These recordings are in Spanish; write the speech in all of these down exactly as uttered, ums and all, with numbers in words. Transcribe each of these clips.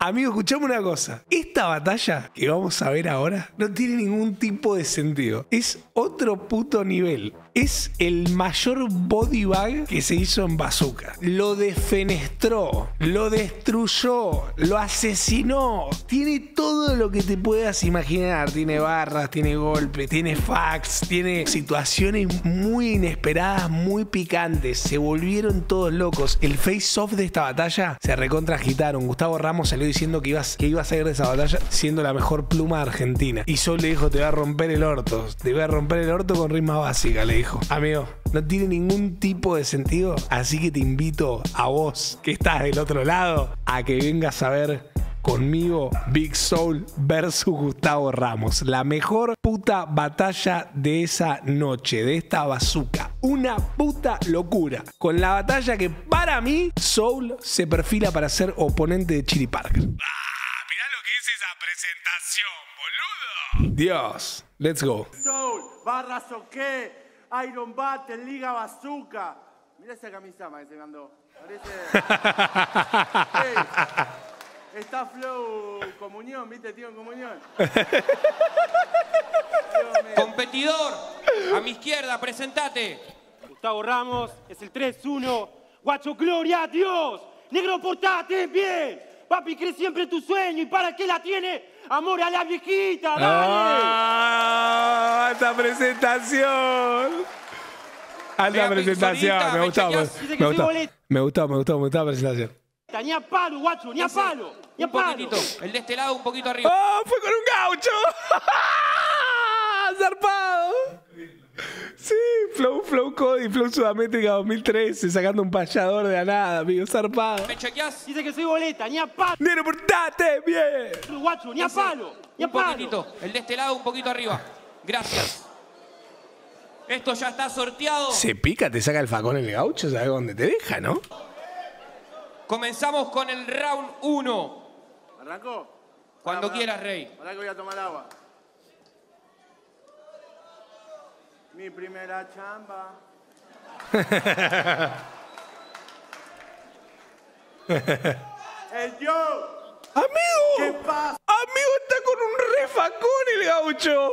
Amigo, escuchame una cosa. Esta batalla que vamos a ver ahora no tiene ningún tipo de sentido. Es otro puto nivel. Es el mayor body bag que se hizo en Bazooka. Lo defenestró, lo destruyó, lo asesinó. Tiene todo lo que te puedas imaginar. Tiene barras, tiene golpes, tiene fax, tiene situaciones muy inesperadas, muy picantes. Se volvieron todos locos. El face-off de esta batalla se recontra agitaron. Gustavo Ramos salió diciendo que ibas, que ibas a ir de esa batalla siendo la mejor pluma de Argentina. Y Soul le dijo, te voy a romper el orto. Te voy a romper el orto con rima básica, le dijo. Amigo, no tiene ningún tipo de sentido, así que te invito a vos, que estás del otro lado, a que vengas a ver conmigo Big Soul versus Gustavo Ramos. La mejor puta batalla de esa noche, de esta bazooka. Una puta locura. Con la batalla que para mí, Soul se perfila para ser oponente de Chili Parker. ¡Ah! Mirá lo que es esa presentación, boludo. Dios, let's go. Soul, barras o qué. Iron Battle, Liga Bazooka. Mirá esa camisa que se mandó. Parece... hey, está Flow Comunión, ¿viste, tío, en Comunión? Competidor, a mi izquierda, presentate. Gustavo Ramos, es el tres uno. Guacho, gloria a Dios. Negro, portate bien. Papi, cree siempre tu sueño. ¿Y para qué la tiene? Amor a la viejita, dale. ¡Ah! ¡Esta presentación! Alta presentación, me gustó, me, me gustó, me gustó, me gustó, me gustó la presentación. Ni a palo, guacho, ni a palo, ni a palo. El de este lado un poquito arriba. ¡Oh, fue con un gaucho! ¡Zarpado! Sí, Flow, Flow Cody, Flow Sudamétrica dos mil trece, sacando un payador de la nada, amigo, zarpado. ¿Me chequeás? Dice que soy boleta, ni a palo. ¡Nero, portate bien! Guacho, ni a palo, ni a Un palo. poquitito. El de este lado un poquito arriba. Gracias. Esto ya está sorteado. Se pica, te saca el facón el gaucho, ¿sabes dónde te deja, no? Comenzamos con el round uno. ¿Arrancó? Cuando Pará, quieras, Rey. Pará que voy a tomar agua. Mi primera chamba. ¡El yo! ¡Amigo! ¿Qué pasa? ¡Amigo, está con un refacón el gaucho!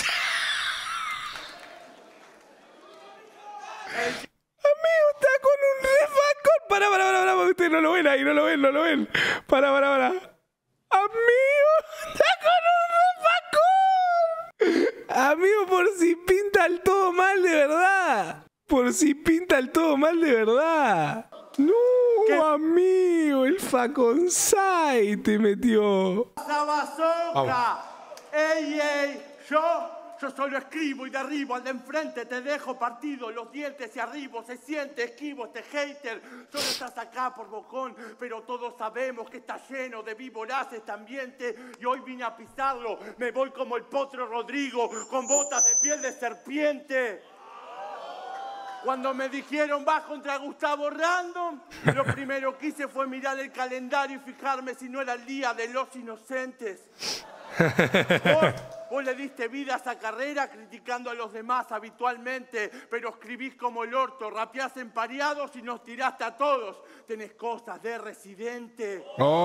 Amigo, está con un refacón. Pará, pará, pará, pará, ustedes no lo ven ahí, no lo ven, no lo ven. Pará, pará, pará. Amigo, está con un refacón. Amigo, por si pinta el todo mal de verdad. Por si pinta el todo mal de verdad. No, ¿qué? Amigo, el faconsai te metió. ¡La bazooka! ¡Ey, ey! Yo... Yo solo escribo y derribo al de enfrente, te dejo partido, los dientes y arriba, se siente esquivo este hater. Solo estás acá por bocón, pero todos sabemos que está lleno de víboras este ambiente. Y hoy vine a pisarlo, me voy como el potro Rodrigo, con botas de piel de serpiente. Cuando me dijeron vas contra Gustavo Random, lo primero que hice fue mirar el calendario y fijarme si no era el día de los inocentes. Vos, vos le diste vida a esa carrera criticando a los demás habitualmente, pero escribís como el orto, rapeás en pareados y nos tiraste a todos. Tenés cosas de residente.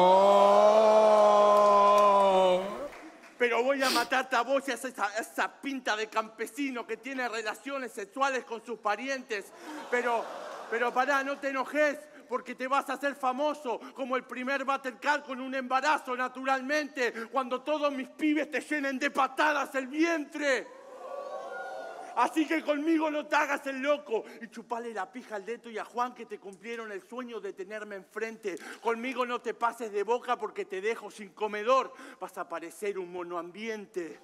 Oh. Pero voy a matarte a vos y a esa, esa pinta de campesino que tiene relaciones sexuales con sus parientes. Pero, pero pará, no te enojes. Porque te vas a hacer famoso como el primer Battle Car con un embarazo naturalmente, cuando todos mis pibes te llenen de patadas el vientre. Así que conmigo no te hagas el loco y chupale la pija al Deto y a Juan que te cumplieron el sueño de tenerme enfrente. Conmigo no te pases de boca porque te dejo sin comedor. Vas a parecer un monoambiente.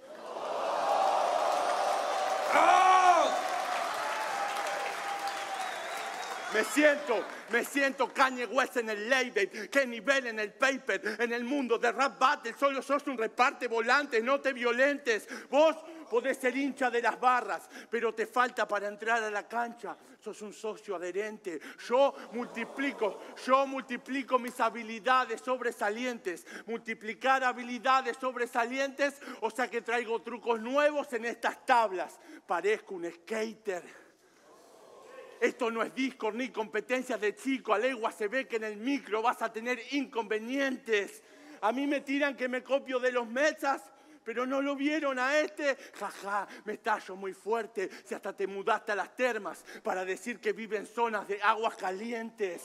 ¡Oh! Me siento, me siento Kanye West en el label, Kenny Bell en el paper, en el mundo de rap battle, solo sos un reparte volantes, no te violentes. Vos podés ser hincha de las barras, pero te falta para entrar a la cancha. Sos un socio adherente. Yo multiplico, yo multiplico mis habilidades sobresalientes. Multiplicar habilidades sobresalientes, o sea que traigo trucos nuevos en estas tablas. Parezco un skater. Esto no es Discord ni competencias de chico. A legua se ve que en el micro vas a tener inconvenientes. A mí me tiran que me copio de los Metsas, pero no lo vieron a este. Jaja, me estallo muy fuerte si hasta te mudaste a las termas para decir que vive en zonas de aguas calientes.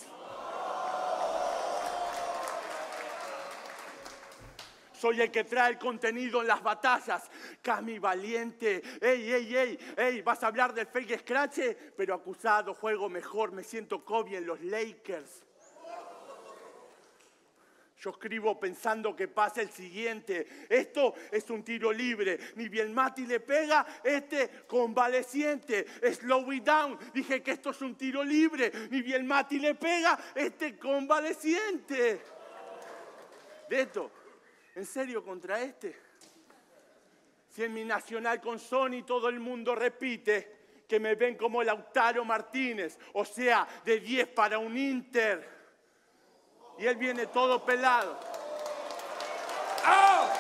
Soy el que trae el contenido en las batallas. Cami valiente. Ey, ey, ey, ey, vas a hablar del fake scratch, pero acusado, juego mejor, me siento Kobe en los Lakers. Yo escribo pensando que pasa el siguiente. Esto es un tiro libre. Ni bien Mati le pega, este convaleciente. Slow it down. Dije que esto es un tiro libre. Ni bien Mati le pega, este convaleciente. De esto. ¿En serio contra este? Si en mi nacional con Sony todo el mundo repite que me ven como Lautaro Martínez, o sea, de diez para un Inter. Y él viene todo pelado. ¡Oh!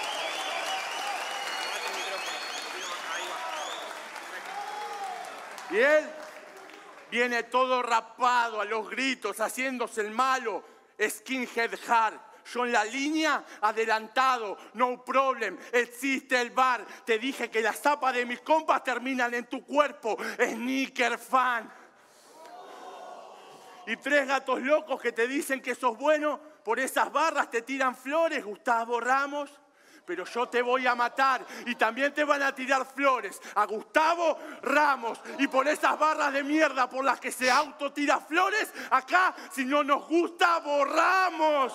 Y él viene todo rapado a los gritos, haciéndose el malo, skinhead hard. Yo en la línea, adelantado, no problem, existe el bar. Te dije que las zapas de mis compas terminan en tu cuerpo, sneaker fan. Y tres gatos locos que te dicen que sos bueno, por esas barras te tiran flores, Gustavo Ramos. Pero yo te voy a matar y también te van a tirar flores a Gustavo Ramos. Y por esas barras de mierda por las que se autotira flores, acá, si no nos gusta, borramos.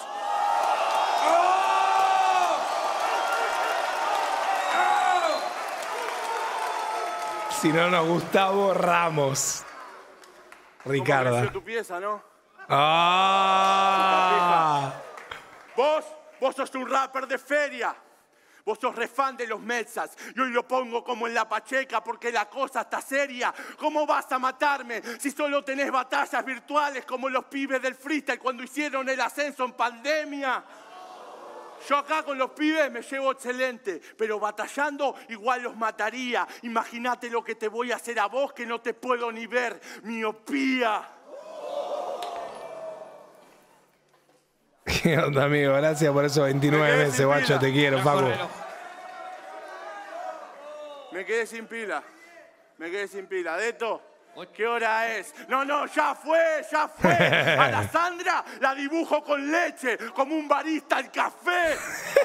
¡Oh! ¡Oh! Si no nos gusta, borramos. Ricarda. ¿Cómo creció tu pieza, no? ¡Ah! Vos, vos sos un rapper de feria. Vos sos re fan de los Metsas y hoy lo pongo como en la pacheca porque la cosa está seria. ¿Cómo vas a matarme si solo tenés batallas virtuales como los pibes del freestyle cuando hicieron el ascenso en pandemia? Yo acá con los pibes me llevo excelente, pero batallando igual los mataría. Imagínate lo que te voy a hacer a vos que no te puedo ni ver. Miopía. ¿Qué onda, amigo? Gracias por esos veintinueve Me quedé meses, sin guacho. pila. Te quiero, Facu. Me quedé sin pila. Me quedé sin pila. ¿De esto? ¿Qué hora es? No, no, ya fue, ya fue. A la Sandra la dibujo con leche, como un barista al café.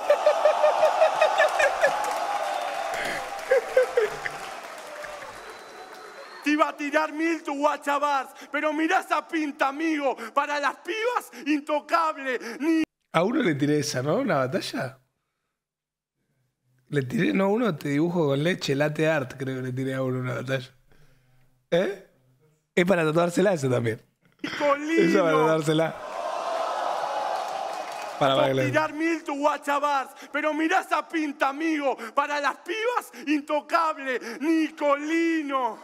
Te iba a tirar mil tu guachabars, pero mirá esa pinta, amigo. Para las pibas, intocable. Ni... A uno le tiré esa, ¿no? ¿Una batalla? Le tiré, no, uno te dibujo con leche, latte art, creo que le tiré a uno una batalla. ¿Eh? Es para tatuársela eso también. Colino. Eso para tatuársela. Para Por bailar. tirar mil tu guachabars, pero mirá esa pinta, amigo. Para las pibas, intocable. Nicolino.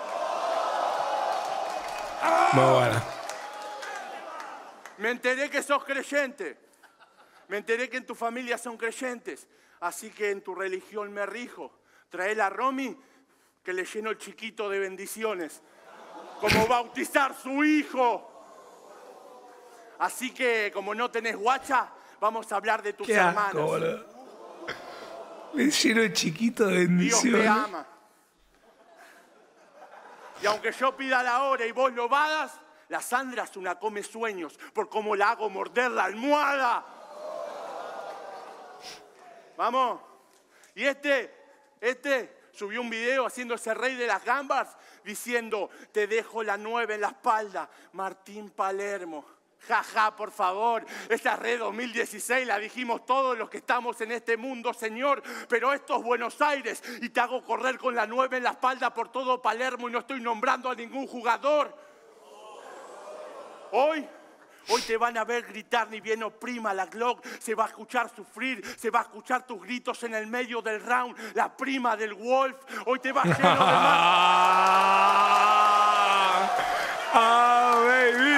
Muy buena. Me enteré que sos creyente. Me enteré que en tu familia son creyentes. Así que en tu religión me rijo. Trae a Romy que le lleno el chiquito de bendiciones. Como bautizar su hijo. Así que como no tenés guacha, vamos a hablar de tus Qué asco, hermanos. boludo. Me lleno de chiquito de Dios bendiciones. te ama. Y aunque yo pida la hora y vos lo vagas, la Sandra es una come sueños por cómo la hago morder la almohada. Vamos. Y este, este subió un video haciéndose rey de las gambas diciendo, te dejo la nueve en la espalda, Martín Palermo. Jaja, por favor, esa red dos mil dieciséis la dijimos todos los que estamos en este mundo, señor, pero esto es Buenos Aires y te hago correr con la nueve en la espalda por todo Palermo y no estoy nombrando a ningún jugador. Hoy, hoy te van a ver gritar ni bien oprima la Glock, se va a escuchar sufrir, se va a escuchar tus gritos en el medio del round, la prima del Wolf, hoy te vas lleno de más. ¡Ah, baby!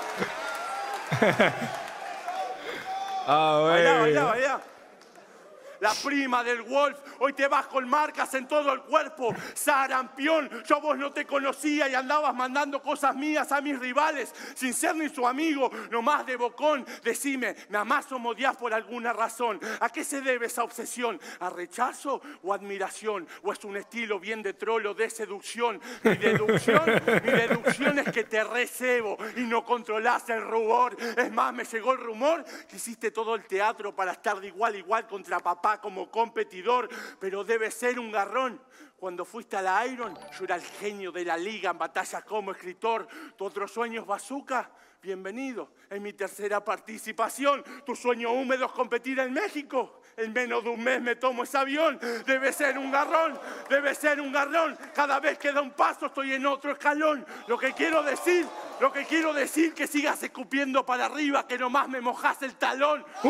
¡Ah, Baila, baby! baila, baila. la prima del Wolf, hoy te vas con marcas en todo el cuerpo. Sarampión, yo vos no te conocía y andabas mandando cosas mías a mis rivales, sin ser ni su amigo, nomás de bocón. Decime, nada más somos odiás por alguna razón. ¿A qué se debe esa obsesión? ¿A rechazo o admiración? ¿O es un estilo bien de trolo de seducción? Mi deducción, mi deducción es que te recebo y no controlás el rubor. Es más, me llegó el rumor que hiciste todo el teatro para estar de igual a igual contra papá como competidor, pero debe ser un garrón. Cuando fuiste a la Iron, yo era el genio de la liga en batallas como escritor. ¿Tu otro sueño es Bazooka? Bienvenido, es mi tercera participación. ¿Tu sueño húmedo es competir en México? En menos de un mes me tomo ese avión. Debe ser un garrón, debe ser un garrón. Cada vez que da un paso estoy en otro escalón. Lo que quiero decir, lo que quiero decir que sigas escupiendo para arriba, que nomás me mojás el talón. ¡Uh!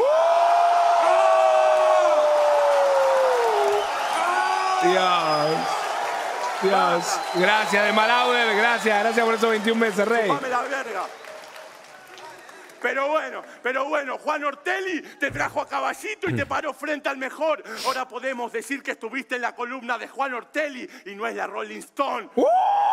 Dios, Dios, gracias de Malauder, gracias, gracias por esos veintiún meses, rey. Chupame la verga. Pero bueno, pero bueno, Juan Ortelli te trajo a caballito y te paró frente al mejor. Ahora podemos decir que estuviste en la columna de Juan Ortelli y no es la Rolling Stone. ¡Uh!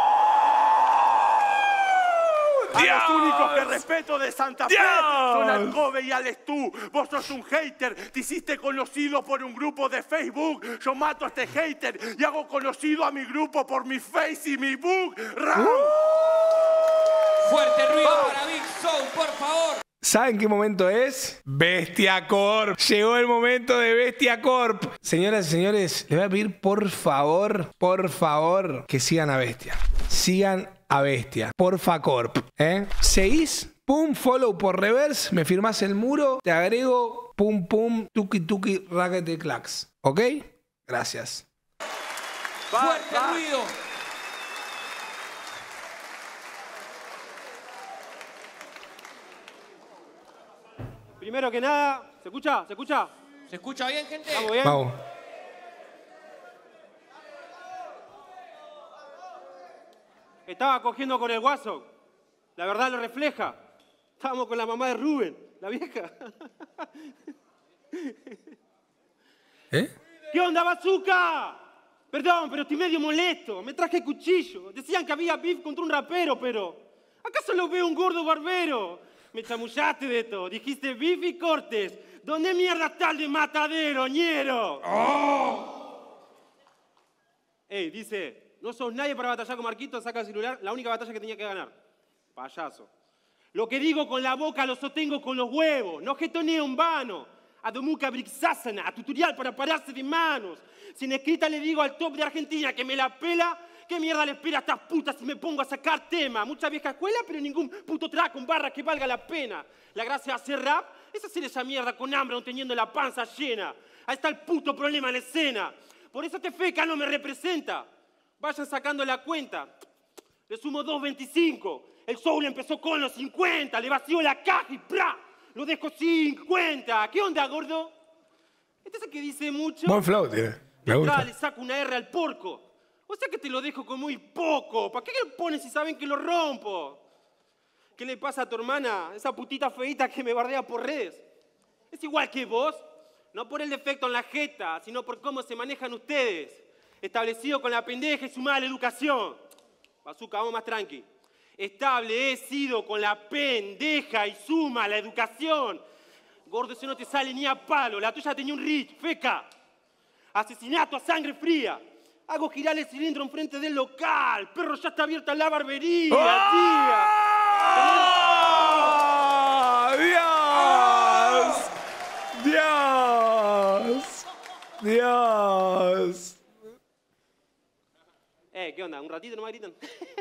A Dios. los únicos que respeto de Santa Fe Dios. son Alcobe y Alex tú. Vos sos un hater, te hiciste conocido por un grupo de Facebook. Yo mato a este hater y hago conocido a mi grupo por mi face y mi book. ¡Ram! Fuerte ruido para Big Show, por favor. ¿Saben qué momento es? Bestia Corp. Llegó el momento de Bestia Corp. Señoras y señores, les voy a pedir por favor, por favor, que sigan a Bestia. Sigan a Bestia. Porfa Corp. ¿Eh? ¿Seguís? Pum, follow por reverse. Me firmás el muro. Te agrego. Pum, pum, tuki, tuki, raquete, clacks. ¿Ok? Gracias. Fuerte ruido. Primero que nada, ¿se escucha? ¿Se escucha? ¿Se escucha bien, gente? ¿Vamos bien? Vamos. Estaba cogiendo con el guaso. La verdad lo refleja. Estábamos con la mamá de Rubén, la vieja. ¿Eh? ¿Qué onda, Bazooka? Perdón, pero estoy medio molesto. Me traje cuchillo. Decían que había beef contra un rapero, pero... ¿acaso lo veo un gordo barbero? Me chamullaste de esto. Dijiste beef y cortes. ¿Dónde mierda está el de Matadero, ñero? ¡Oh! Ey, dice, no sos nadie para batallar con Marquito, saca el celular, la única batalla que tenía que ganar. Payaso. Lo que digo con la boca lo sostengo con los huevos. No getoneo en vano. Adomuka Brixasana, a tutorial para pararse de manos. Sin escrita le digo al top de Argentina que me la pela. ¿Qué mierda le espera a estas putas si me pongo a sacar tema? Mucha vieja escuela, pero ningún puto track con barra que valga la pena. La gracia de hacer rap es hacer esa mierda con hambre aún teniendo la panza llena. Ahí está el puto problema en la escena. Por eso este feca no me representa. Vayan sacando la cuenta. Le sumo dos veinticinco. El Soul empezó con los cincuenta. Le vació la caja y ¡pra! Lo dejo cincuenta. ¿Qué onda, gordo? Este es el que dice mucho. Buen flow, tío. Me gusta. Le saco una R al porco. O sea que te lo dejo con muy poco. ¿Para qué lo pones si saben que lo rompo? ¿Qué le pasa a tu hermana? Esa putita feita que me bardea por redes. Es igual que vos. No por el defecto en la jeta, sino por cómo se manejan ustedes. Establecido con la pendeja y su mala educación. Bazooka, vamos más tranqui. Establecido con la pendeja y su mala educación. Gordo, eso no te sale ni a palo. La tuya tenía un rich, feca. Asesinato a sangre fría. Hago girar el cilindro enfrente del local. Perro, ya está abierta la barbería, ¡Oh! ¡Dios! ¡Dios! ¡Dios! Eh, ¿qué onda? ¿Un ratito no me gritan?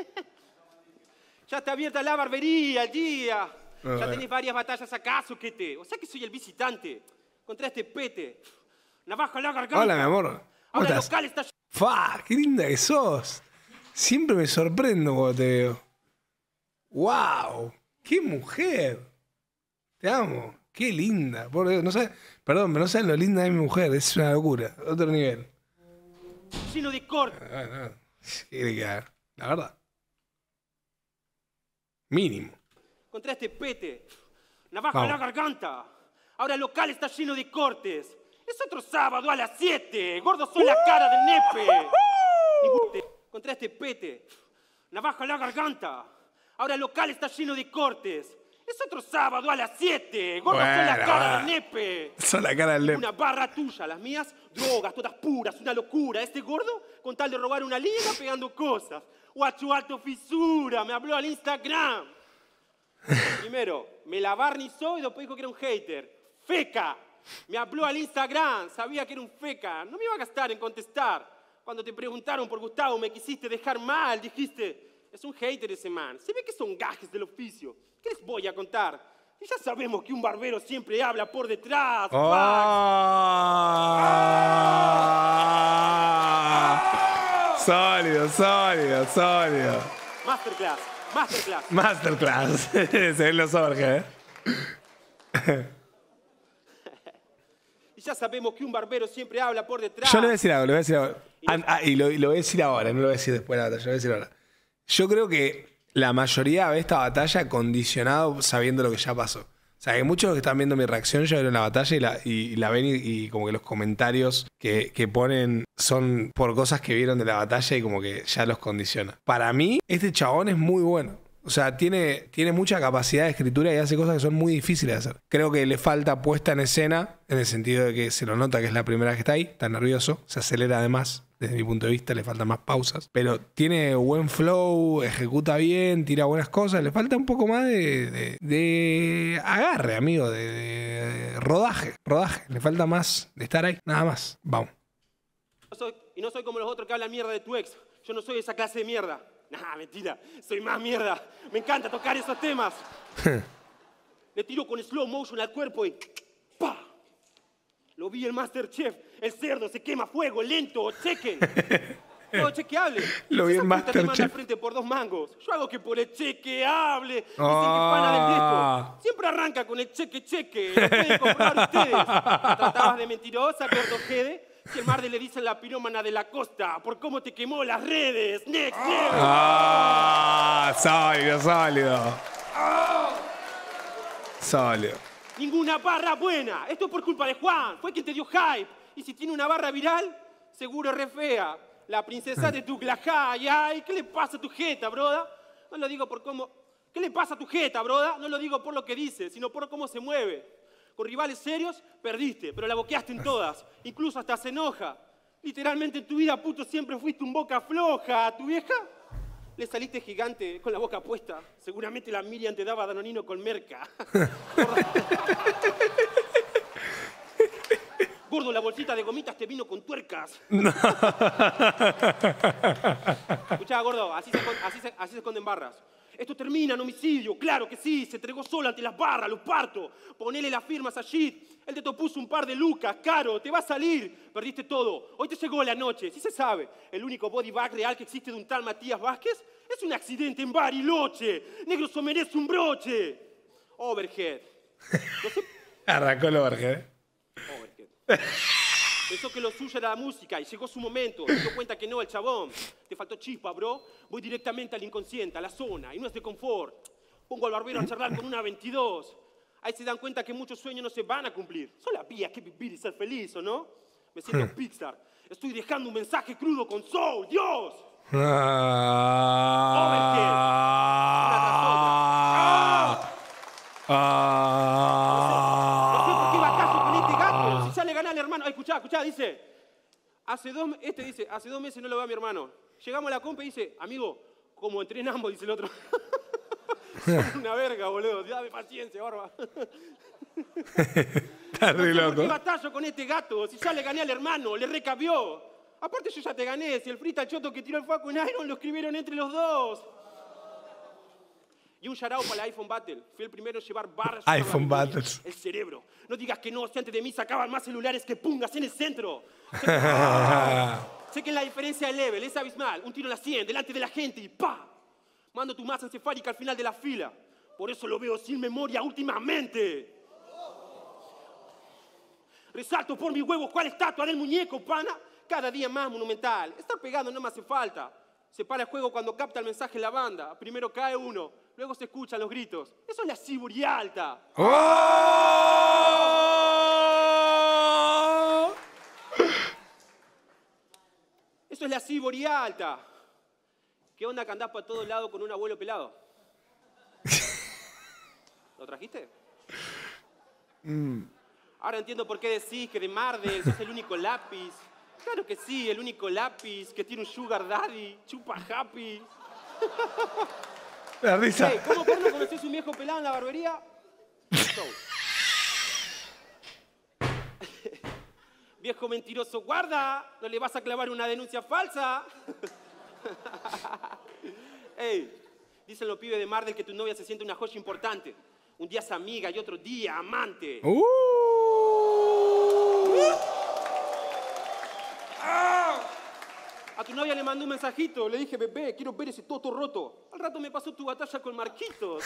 Ya está abierta la barbería, tía. Oh, ya eh. tenés varias batallas acá, soquete. O sea que soy el visitante. Contra este pete. Navaja en la garganta. Hola, mi amor. ¿Cómo Ahora el estás? local está... ¡Fa! ¡Qué linda que sos! Siempre me sorprendo cuando te veo. ¡Wow! ¡Qué mujer! Te amo. ¡Qué linda! Por Dios, no sabes, perdón, pero no sabes lo linda de mi mujer. Es una locura. Otro nivel. lleno de corte. Ah, no. Sí, la verdad. Mínimo. Contra este pete. Navaja Vamos. en la garganta. Ahora el local está lleno de cortes. Es otro sábado a las siete. Gordo, soy la cara del nepe. Ningún contra este pete. Navaja en la garganta. Ahora el local está lleno de cortes. Es otro sábado a las siete. Gordo, Bueno, soy la cara bueno. del nepe. Son la cara del nepe. Una barra tuya, las mías, drogas, todas puras, una locura. Este gordo, con tal de robar una liga, pegando cosas. Guacho alto fisura, me habló al Instagram. Primero, me la barnizó y después dijo que era un hater. Feca, me habló al Instagram, sabía que era un feca. No me iba a gastar en contestar. Cuando te preguntaron por Gustavo, me quisiste dejar mal, dijiste, es un hater ese man. Se ve que son gajes del oficio. ¿Qué les voy a contar? Y ya sabemos que un barbero siempre habla por detrás. Oh. Sólido, sólido, sólido. Masterclass, masterclass. Masterclass. Se ven los Jorge, ¿eh? Y ya sabemos que un barbero siempre habla por detrás. Yo le voy a decir algo, le voy a decir algo. Ah, ah, y lo, y lo voy a decir ahora, no lo voy a decir después de la batalla, lo voy a decir ahora. Yo creo que la mayoría ve esta batalla condicionado sabiendo lo que ya pasó. O sea, que muchos de los que están viendo mi reacción ya vieron la batalla y la, y, y la ven y, y como que los comentarios que, que ponen son por cosas que vieron de la batalla y como que ya los condiciona. Para mí, este chabón es muy bueno. O sea, tiene, tiene mucha capacidad de escritura y hace cosas que son muy difíciles de hacer. Creo que le falta puesta en escena, en el sentido de que se lo nota que es la primera vez que está ahí, está nervioso, se acelera además, desde mi punto de vista, le faltan más pausas. Pero tiene buen flow, ejecuta bien, tira buenas cosas, le falta un poco más de, de, de agarre, amigo, de, de rodaje, rodaje. Le falta más de estar ahí, nada más. Vamos. No soy, y no soy como los otros que hablan mierda de tu ex. Yo no soy esa clase de mierda. Nah, mentira. Soy más mierda. Me encanta tocar esos temas. Le tiro con slow motion al cuerpo y ¡pa! Lo vi el Masterchef. El cerdo se quema a fuego, lento, chequen. Todo chequeable. Lo vi en Esa puta te manda Masterchef. al frente por dos mangos. Yo hago que por el chequeable. Dicen que Ah. pana del disco. Siempre arranca con el cheque cheque. Lo pueden comprobar ustedes. Tratabas de mentirosa, gordojede. Si el Marde le dicen la pirómana de la costa por cómo te quemó las redes. Next level. Ah, sólido, sólido. Sólido. Ninguna barra buena. Esto es por culpa de Juan. Fue quien te dio hype. Y si tiene una barra viral, seguro es re fea. La princesa de tu Ay, ay, ¿qué le pasa a tu jeta, broda? No lo digo por cómo... ¿Qué le pasa a tu jeta, broda? No lo digo por lo que dice, sino por cómo se mueve. Con rivales serios, perdiste, pero la boqueaste en todas. Incluso hasta se enoja. Literalmente en tu vida, puto, siempre fuiste un boca floja. ¿A tu vieja? Le saliste gigante con la boca puesta. Seguramente la Miriam te daba danonino con merca. Gordo, la bolsita de gomitas te vino con tuercas. No. Escuchá, gordo, así se, así, se, así se esconden barras. Esto termina en homicidio, claro que sí, se entregó solo ante las barras, lo parto. Ponele las firmas a Shit, él te puso un par de lucas, caro, te va a salir. Perdiste todo, hoy te llegó la noche, sí se sabe. El único body bag real que existe de un tal Matías Vázquez es un accidente en Bariloche. Negro se merece un broche. Overhead. No sé... Arrancó el Overhead, ¿eh? Overhead. Pensó que lo suyo era la música y llegó su momento. Se dio cuenta que no, el chabón. Te faltó chispa, bro. Voy directamente al inconsciente, a la zona, y no es de confort. Pongo al barbero a charlar con una veintidós. Ahí se dan cuenta que muchos sueños no se van a cumplir. Son la vía que vivir y ser feliz, ¿o no? Me siento Pixar. Estoy dejando un mensaje crudo con soul. ¡Dios! Ah, ah, No sé por qué va acaso con este gato. Si ya le gané al hermano. Ay, escuchá, escuchá, dice. Hace dos, este dice, hace dos meses no lo veo a mi hermano. Llegamos a la compa y dice, amigo, como entrenamos, dice el otro. Una verga, boludo. Dame paciencia, barba. Está re No sé por qué loco. batallo con este gato. Si ya le gané al hermano, le recabió. Aparte yo ya te gané. Si el frita choto que tiró el Facu en Iron lo escribieron entre los dos. Y un shout out para el iPhone Battle. Fui el primero en llevar barras. iPhone Battles. El cerebro. No digas que no, si antes de mí sacaban más celulares que pungas en el centro. Sé que, sé que la diferencia de level es abismal. Un tiro en la cien, delante de la gente y ¡pa! Mando tu masa encefálica al final de la fila. Por eso lo veo sin memoria últimamente. Resalto por mis huevos cuál estatua del muñeco, pana. Cada día más monumental. Estar pegado no me hace falta. Se para el juego cuando capta el mensaje la banda. Primero cae uno, luego se escuchan los gritos. Eso es la Siburi alta. ¡Oh! Eso es la ciboría alta. ¿Qué onda que andás para todos lados con un abuelo pelado? ¿Lo trajiste? Mm. Ahora entiendo por qué decís que de Mardel sos el único lápiz. Claro que sí, el único lápiz que tiene un sugar daddy, chupa happy. La risa. Hey, ¿cómo porno conocés un viejo pelado en la barbería? Viejo mentiroso, guarda, no le vas a clavar una denuncia falsa. Ey, dicen los pibes de Mardel que tu novia se siente una joya importante. Un día es amiga y otro día amante. Uh. A tu novia le mandé un mensajito, le dije, bebé, quiero ver ese toto roto. Al rato me pasó tu batalla con Marquitos.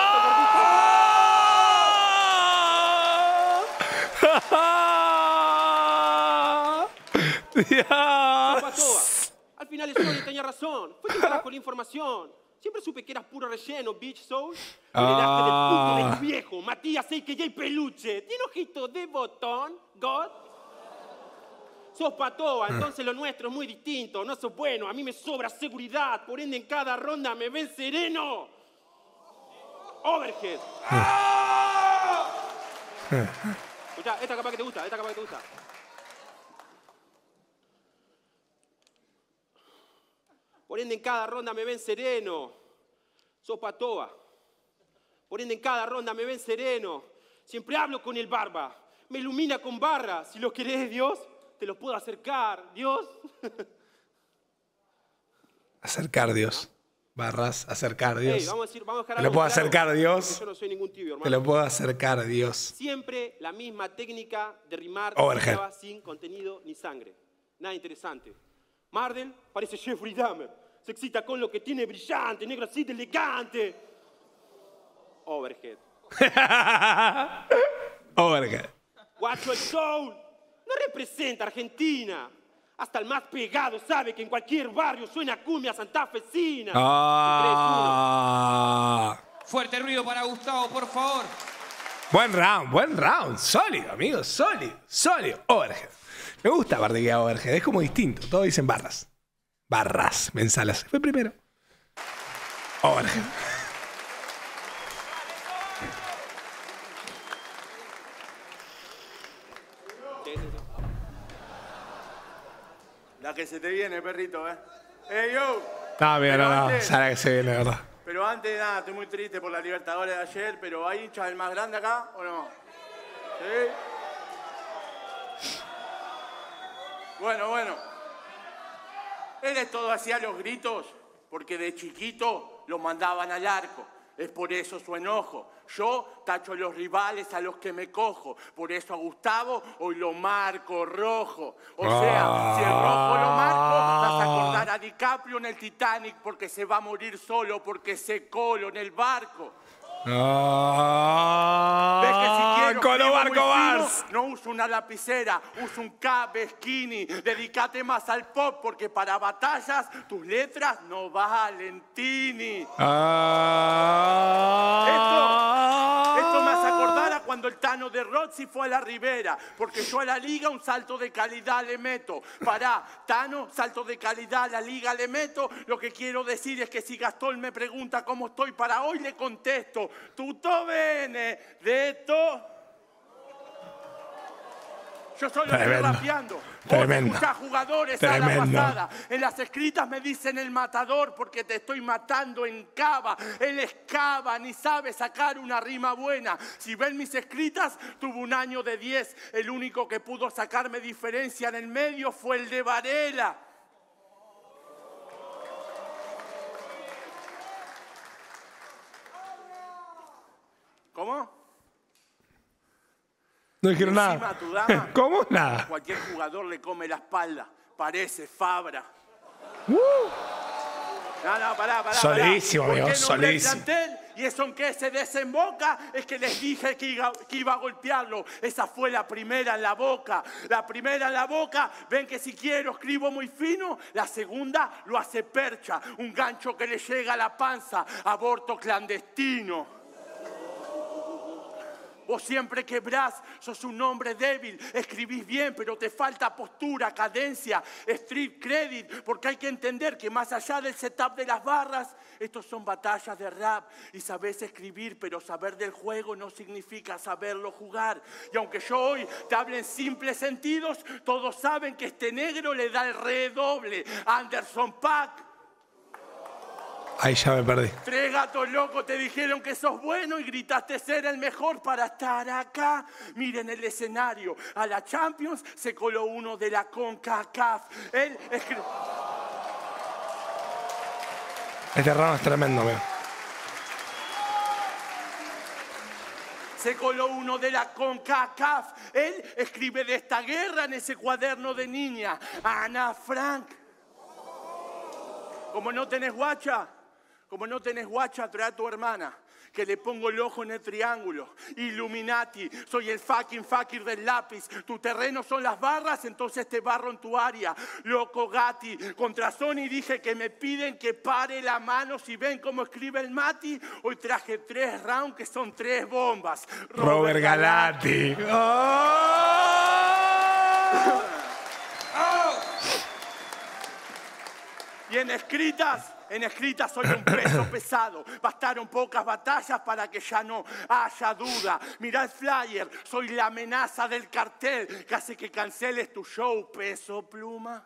Dios. Al final el Sony tenía razón. Fue quien trajo la información. Siempre supe que eras puro relleno, bitch soul. El heredaste del puto de tu viejo, Matías A K J Peluche. ¿Tiene ojito de botón, God? Sos patoa, entonces lo nuestro es muy distinto. No sos bueno, a mí me sobra seguridad. Por ende, en cada ronda me ven sereno. Overhead. Escuchá, esta capaz que te gusta, esta capaz que te gusta. Por ende, en cada ronda me ven sereno. Sos patoa. Por ende, en cada ronda me ven sereno. Siempre hablo con el barba. Me ilumina con barras. Si lo querés, Dios, te lo puedo acercar. Dios. Acercar, Dios. Barras, acercar, Dios. Hey, vamos a decir, vamos a dejar Te lo algo puedo claro, acercar, Dios. Yo no soy ningún tibio, hermano. Te lo puedo acercar, Dios. Siempre la misma técnica de rimar Overhead. sin contenido ni sangre. Nada interesante. Mardel parece Jeffrey Dahmer. Se excita con lo que tiene brillante, negro así de elegante. Overhead. Overhead. Guacho el soul no representa Argentina. Hasta el más pegado sabe que en cualquier barrio suena cumbia santafesina. Ah. Fuerte ruido para Gustavo, por favor. Buen round, buen round. Sólido, amigos, sólido, sólido. Overhead. Me gusta bardear Overhead, es como distinto. Todos dicen barras. Barras, Mensalas. Fue primero. Overhead. La que se te viene, perrito, ¿eh? ¡Ey, yo! No, mira, Pero no, no. antes- Sara que se viene, de verdad. Pero antes, nada, estoy muy triste por la Libertadores de ayer, pero ¿hay hinchas del más grande acá o no? ¿Sí? Bueno, bueno. Él es todo hacía los gritos porque de chiquito lo mandaban al arco. Es por eso su enojo. Yo tacho a los rivales a los que me cojo. Por eso a Gustavo hoy lo marco rojo. O sea, si el rojo lo marco, vas a acordar a DiCaprio en el Titanic porque se va a morir solo porque se colo en el barco. Ah, ¿Ves que si quiero Colo escribo Barco muy fino? Bars. No uso una lapicera, uso un cabe skinny. Dedícate más al pop porque para batallas tus letras no valen tini. Ah, Esto, esto me hace acordar a cuando el Tano de Rossi fue a la Ribera, porque yo a la liga un salto de calidad le meto. Pará, Tano, salto de calidad a la liga le meto. Lo que quiero decir es que si Gastón me pregunta cómo estoy para hoy, le contesto. Tutto bene, detto. Yo soy lo que estoy Tremendo. rapeando. Vos Tremendo. escuchás jugadores a la Tremendo. pasada. En las escritas me dicen el matador porque te estoy matando en cava. Él es cava, ni sabe sacar una rima buena. Si ven mis escritas, tuve un año de diez. El único que pudo sacarme diferencia en el medio fue el de Varela. ¿Cómo? no dijeron Encima nada. a tu dama. ¿Cómo? Nada. Cualquier jugador le come la espalda. Parece Fabra. Uh, No, no, pará, pará. Solísimo, pará. amigo, ¿Por qué nombré el solísimo. plantel? Y eso en qué se desemboca es que les dije que iba, que iba a golpearlo. Esa fue la primera en la boca. La primera en la boca, ven que si quiero escribo muy fino. La segunda lo hace percha. Un gancho que le llega a la panza. Aborto clandestino. Vos siempre quebrás, sos un hombre débil. Escribís bien, pero te falta postura, cadencia, street credit. Porque hay que entender que más allá del setup de las barras, estos son batallas de rap. Y sabés escribir, pero saber del juego no significa saberlo jugar. Y aunque yo hoy te hable en simples sentidos, todos saben que este negro le da el redoble. Anderson .Paak. Ahí ya me perdí. Tres gatos locos te dijeron que sos bueno y gritaste ser el mejor para estar acá. Miren el escenario. A la Champions se coló uno de la CONCACAF. Él escribió... Este ramo es tremendo, amigo. Se coló uno de la CONCACAF. Él escribe de esta guerra en ese cuaderno de niña. Ana Frank. Como no tenés guacha, como no tenés guacha, trae a tu hermana, que le pongo el ojo en el triángulo. Illuminati, soy el fucking fucking del lápiz. Tu terreno son las barras, entonces te barro en tu área. Loco Gatti, contra Sony dije que me piden que pare la mano si ven cómo escribe el Mati. Hoy traje tres rounds que son tres bombas. Robert, Robert Galati. Galati. ¡Oh! Y en escritas, en escritas soy un peso pesado. Bastaron pocas batallas para que ya no haya duda. Mirá el flyer, soy la amenaza del cartel que hace que canceles tu show, Peso Pluma.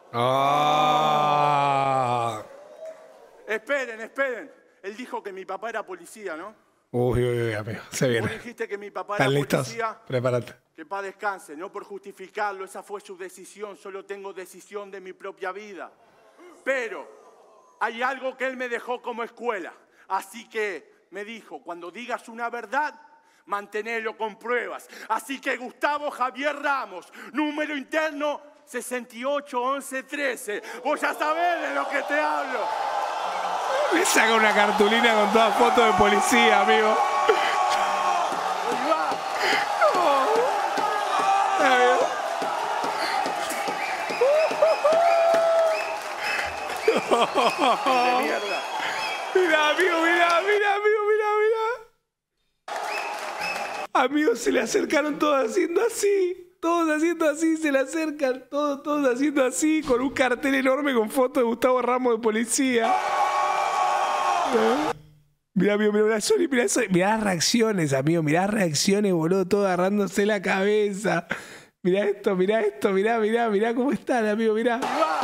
Oh. Esperen, esperen. Él dijo que mi papá era policía, ¿no? Uy, uy, uy, amigo, se viene. Vos dijiste que mi papá ¿Están era listos? policía. Prepárate. Que paz descanse, no por justificarlo, esa fue su decisión. Solo tengo decisión de mi propia vida. Pero hay algo que él me dejó como escuela. Así que me dijo, cuando digas una verdad, mantenelo con pruebas. Así que Gustavo Javier Ramos, número interno sesenta y ocho once trece. Vos ya sabés de lo que te hablo. Me saca una cartulina con todas fotos de policía, amigo. Ahí va. Oh. Amigo. De mierda. Mira, amigo, mira, mira, amigo, mira, mira. Amigos, se le acercaron todos haciendo así. Todos haciendo así, se le acercan. Todos, todos haciendo así, con un cartel enorme con fotos de Gustavo Ramos de policía. Mirá, amigo, mirá, mirá, Sony, mirá, Sony. Mirá las reacciones, amigo. Mirá las reacciones, boludo. Todo agarrándose la cabeza. Mirá esto, mirá esto, mirá, mirá, mirá cómo están, amigo, mirá.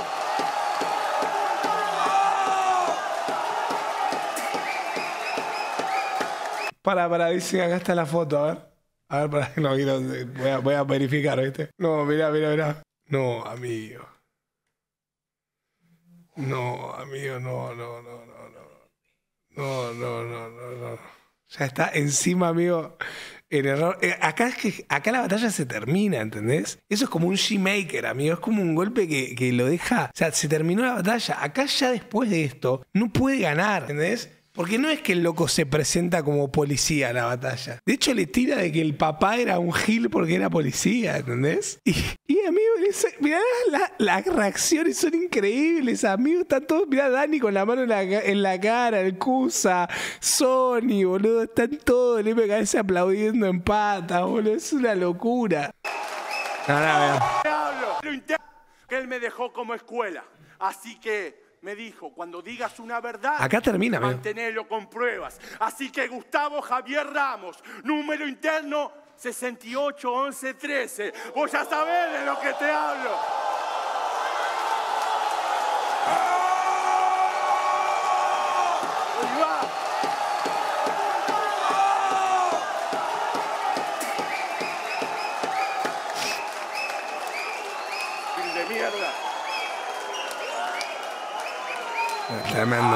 Para, para, dice, acá está la foto, a ver. A ver, para, no, quiero, voy, a, voy a verificar, ¿viste? No, mirá, mirá, mirá. No, amigo. No, amigo, no, no, no, no, no. No, no, no, no, no. Ya está encima, amigo. El error. Eh, acá es que acá la batalla se termina, ¿entendés? Eso es como un G-Maker, amigo. Es como un golpe que, que lo deja. O sea, se terminó la batalla. Acá ya después de esto, no puede ganar, ¿entendés? Porque no es que el loco se presenta como policía a la batalla. De hecho, le tira de que el papá era un gil porque era policía, ¿entendés? Y, y amigo, ese, mirá, las la reacciones son increíbles, amigo. Están todos, mirá, Dani con la mano en la, en la cara, el Cusa, Sony, boludo. Están todos el M K S aplaudiendo en patas, boludo. Es una locura. No, no, no. Que él me dejó como escuela. Así que... me dijo, cuando digas una verdad, acá termina, mantenerlo con pruebas. Así que Gustavo Javier Ramos, número interno sesenta y ocho once trece. Vos ya sabés de lo que te hablo. Ahí va. Fin de mierda. Tremendo.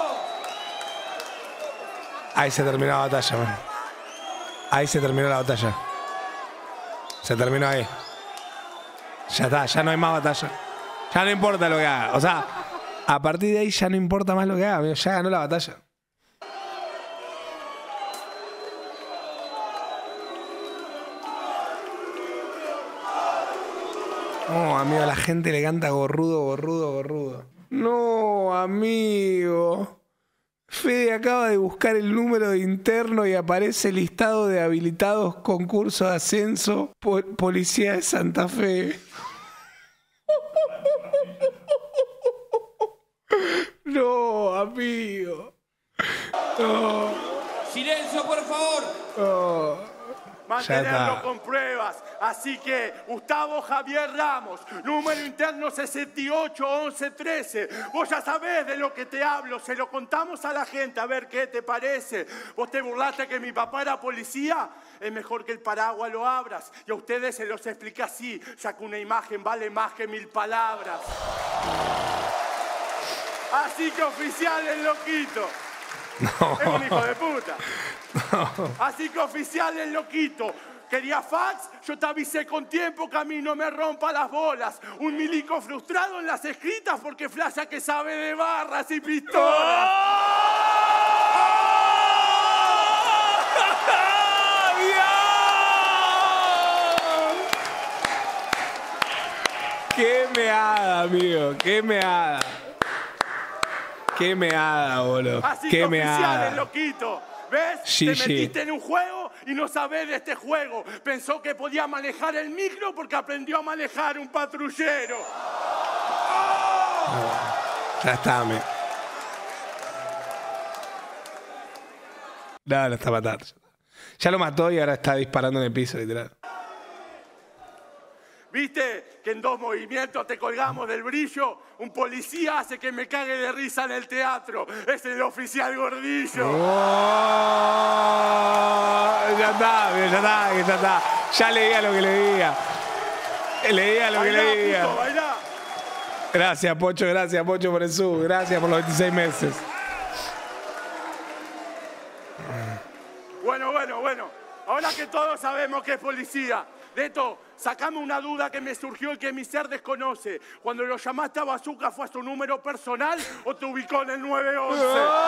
Ahí se terminó la batalla, man. Ahí se terminó la batalla. Se terminó ahí. Ya está, ya no hay más batalla. Ya no importa lo que haga. O sea, a partir de ahí ya no importa más lo que haga, amigo. Ya ganó la batalla. No, amigo, la gente le canta gorrudo, gorrudo, gorrudo. No, amigo. Fede acaba de buscar el número de interno y aparece listado de habilitados concurso de ascenso po Policía de Santa Fe. No, amigo. No. Silencio, por favor. No. Mantenerlo con pruebas. Así que, Gustavo Javier Ramos, número interno sesenta y ocho once trece. Vos ya sabés de lo que te hablo, se lo contamos a la gente a ver qué te parece. Vos te burlaste que mi papá era policía. Es mejor que el paraguas lo abras. Y a ustedes se los explica así, ya que una imagen vale más que mil palabras. Así que, oficial, el loquito. No. Es un hijo de puta. No. Así que, oficial, el loquito. ¿Quería fax? Yo te avisé con tiempo que a mí no me rompa las bolas. Un milico frustrado en las escritas porque flasha que sabe de barras y pistolas. ¡Oh! ¡Dios! ¡Qué meada, amigo! ¡Qué meada! ¡Qué meada, boludo! Así ¡Qué que meada! oficiales, loquito. ¿Ves? Sí, Te sí. metiste en un juego y no sabés de este juego. Pensó que podía manejar el micro porque aprendió a manejar un patrullero. Ya está, me. No, lo está matando. Ya lo mató y ahora está disparando en el piso, literal. ¿Viste que en dos movimientos te colgamos del brillo? Un policía hace que me cague de risa en el teatro. Es el oficial Gordillo. Oh, ya está, ya está, ya está. Ya leía lo que leía. Leía lo que Bailá, leía. puto, bailá. Gracias, Pocho, gracias, Pocho, por el sub. Gracias por los veintiséis meses. Bueno, bueno, bueno. Ahora que todos sabemos que es policía, Deto, sacame una duda que me surgió y que mi ser desconoce. Cuando lo llamaste a Bazooka, ¿fue a su número personal o te ubicó en el nueve once?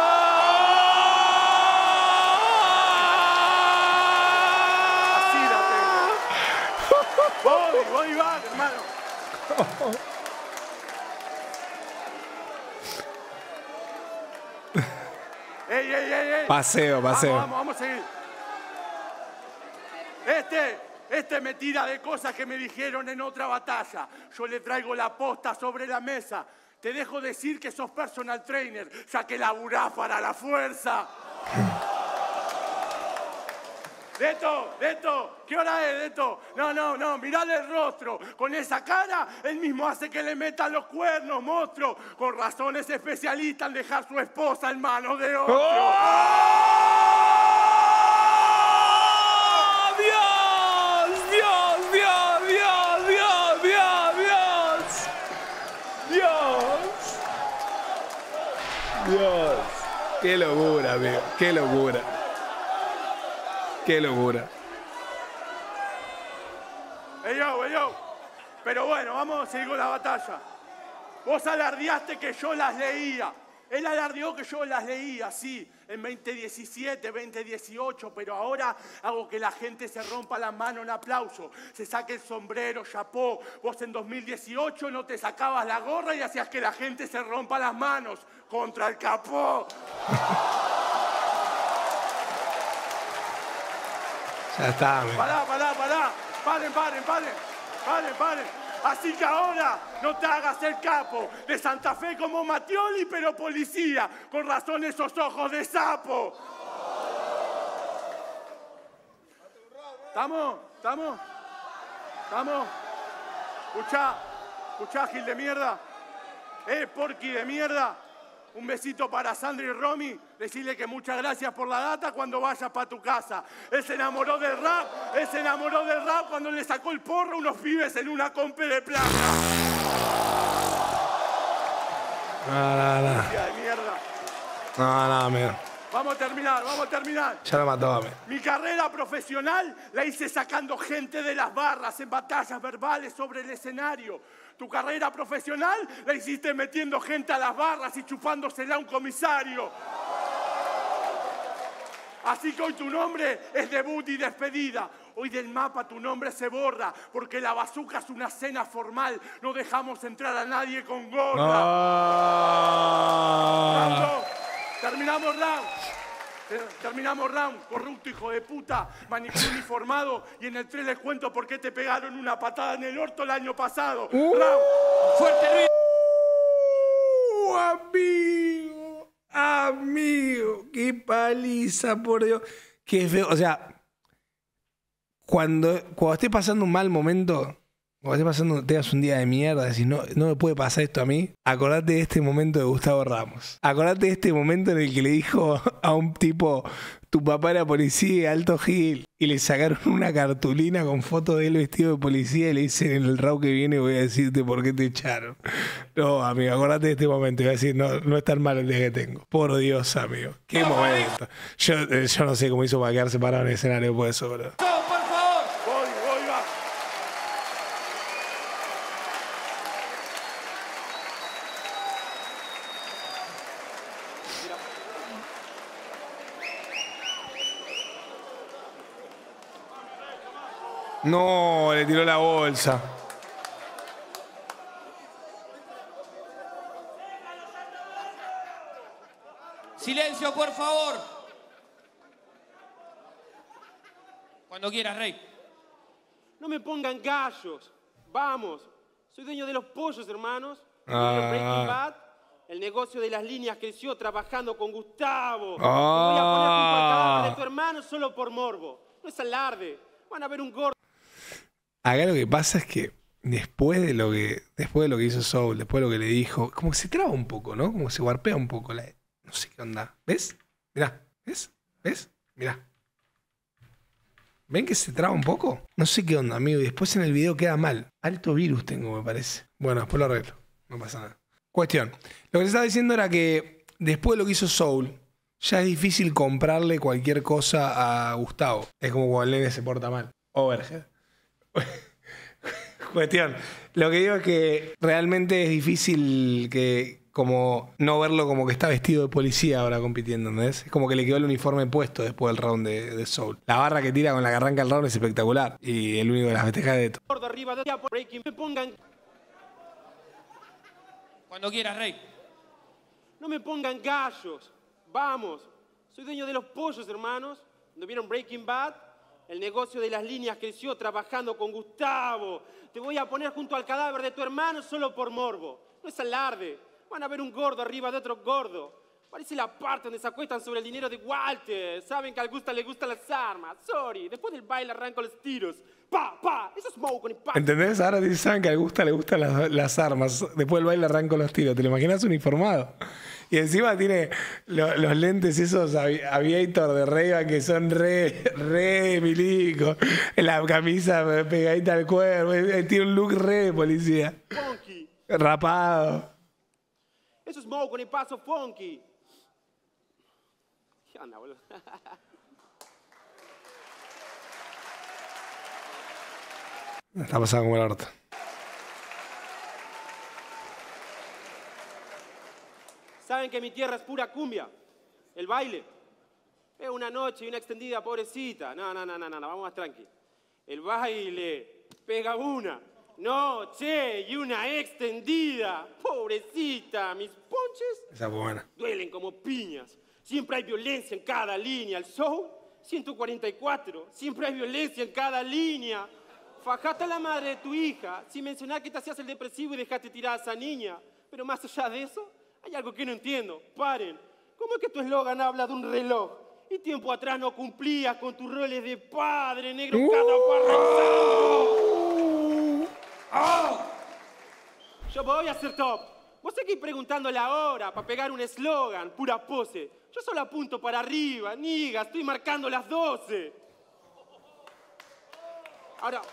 Así la tengo. Voy, voy, va, hermano. Ey, ey, ey, ey. Paseo, paseo. Vamos, vamos, vamos a seguir. Este, este me tira de cosas que me dijeron en otra batalla. Yo le traigo la posta sobre la mesa. Te dejo decir que sos personal trainer, ya que laburás para la fuerza. Deto, Deto, ¿qué hora es, Deto? No, no, no, mirale el rostro. Con esa cara, él mismo hace que le metan los cuernos, monstruo. Con razones especialistas en dejar su esposa en manos de otro. ¡Oh! ¡Dios! ¡Dios! ¡Dios! ¡Dios! ¡Dios! ¡Dios! ¡Dios! ¡Dios! ¡Dios! ¡Qué locura, amigo! ¡Qué locura! ¡Qué locura! Ey, yo, ey, yo. Pero bueno, vamos a seguir con la batalla. Vos alardeaste que yo las leía. Él alardeó que yo las leía, sí, en veinte diecisiete, veinte dieciocho, pero ahora hago que la gente se rompa la mano en aplauso, se saque el sombrero, chapó. Vos en dos mil dieciocho no te sacabas la gorra y hacías que la gente se rompa las manos contra el capó. Ya está, amigo. Pará, pará, pará. Paren, paren, paren. Paren, paren. Así que ahora no te hagas el capo. De Santa Fe como Mattioli, pero policía. Con razón esos ojos de sapo. ¿Estamos? ¿Estamos? ¿Estamos? Escuchá. Escuchá, Gil de mierda. Eh, porqui de mierda. Un besito para Sandra y Romy. Decirle que muchas gracias por la data cuando vayas para tu casa. Él se enamoró del rap. Él se enamoró del rap cuando le sacó el porro a unos pibes en una compe de plata. No, no, no. Tía de mierda. No, no, amigo. Vamos a terminar, vamos a terminar. Ya lo mató, amigo. Mi carrera profesional la hice sacando gente de las barras en batallas verbales sobre el escenario. Tu carrera profesional la hiciste metiendo gente a las barras y chupándosela a un comisario. Así que hoy tu nombre es debut y despedida. Hoy del mapa tu nombre se borra porque la Bazooka es una cena formal. No dejamos entrar a nadie con gorra. No. Tanto, Terminamos round. Terminamos round, corrupto hijo de puta, manicure uniformado, y en el tres les cuento por qué te pegaron una patada en el orto el año pasado. Uh, Round. ¡Fuerte, Luis! Uh, amigo, amigo, qué paliza, por Dios. Qué feo, o sea, cuando, cuando estés pasando un mal momento, cuando estés pasando, tengas un día de mierda, decís, no, no me puede pasar esto a mí, acordate de este momento de Gustavo Ramos. Acordate de este momento en el que le dijo a un tipo, tu papá era policía, alto gil, y le sacaron una cartulina con foto de él vestido de policía y le dicen, en el round que viene voy a decirte por qué te echaron. No, amigo, acordate de este momento. Y voy a decir, no, no es tan malo el día que tengo. Por Dios, amigo. Qué momento. Yo, eh, yo no sé cómo hizo para quedarse parado en el escenario por eso, bro. ¡Por favor! Voy, voy, va. No, le tiró la bolsa. Silencio, por favor. Cuando quieras, Rey. No me pongan gallos. Vamos. Soy dueño de los pollos, hermanos. Ah. ¿Vieron Breaking Bad? El negocio de las líneas creció trabajando con Gustavo. Ah. Te voy a poner junto al cadáver de tu hermano solo por morbo. No es alarde. Van a ver un gordo. Acá lo que pasa es que después de lo que después de lo que hizo Soul, después de lo que le dijo, como que se traba un poco, ¿no? Como que se guarpea un poco. La, no sé qué onda. ¿Ves? Mirá. ¿Ves? ¿Ves? Mirá. ¿Ven que se traba un poco? No sé qué onda, amigo. Y después en el video queda mal. Alto virus tengo, me parece. Bueno, después lo arreglo. No pasa nada. Cuestión. Lo que les estaba diciendo era que después de lo que hizo Soul, ya es difícil comprarle cualquier cosa a Gustavo. Es como cuando el nene se porta mal. Overhead. Cuestión. Lo que digo es que realmente es difícil que como no verlo como que está vestido de policía ahora compitiendo, ¿entendés? Es como que le quedó el uniforme puesto después del round de, de Soul. La barra que tira con la que arranca el round es espectacular. Y el único de las festejas de esto. Gordo arriba de Breaking. Me pongan. Cuando quieras, Rey. No me pongan gallos. Vamos. Soy dueño de los pollos, hermanos. ¿No vieron Breaking Bad? El negocio de las líneas creció trabajando con Gustavo. Te voy a poner junto al cadáver de tu hermano solo por morbo. No es alarde. Van a ver un gordo arriba de otro gordo. Parece la parte donde se acuestan sobre el dinero de Walter. Saben que al Gusta le gustan las armas. Sorry. Después del baile arranco los tiros. ¡Pa, pa! Eso es Smoke con impacto. ¿Entendés? Ahora dicen saben que al Gusta le gustan las, las armas. Después del baile arranco los tiros. ¿Te lo imaginas uniformado? Y encima tiene lo, los lentes esos avi aviator de Ray-Ban que son re, re milico. La camisa pegadita al cuerpo. Tiene un look re de policía. Funky. Rapado. Eso es Smoke con el paso funky. ¿Qué onda, boludo? Está pasando como el orto. Saben que mi tierra es pura cumbia. El baile. Es una noche y una extendida, pobrecita. No, no, no, no, no, vamos más tranqui. El baile pega una noche y una extendida. Pobrecita, mis ponches Esa es buena. duelen como piñas. Siempre hay violencia en cada línea. El show, ciento cuarenta y cuatro. Siempre hay violencia en cada línea. Fajaste a la madre de tu hija sin mencionar que te hacías el depresivo y dejaste tirada a esa niña. Pero más allá de eso, hay algo que no entiendo. Paren. ¿Cómo es que tu eslogan habla de un reloj? Y tiempo atrás no cumplías con tus roles de padre, negro, Uh. cada oh. Yo voy a ser top. Vos seguís preguntando la hora para pegar un eslogan, pura pose. Yo solo apunto para arriba, niga, estoy marcando las doce. Ahora...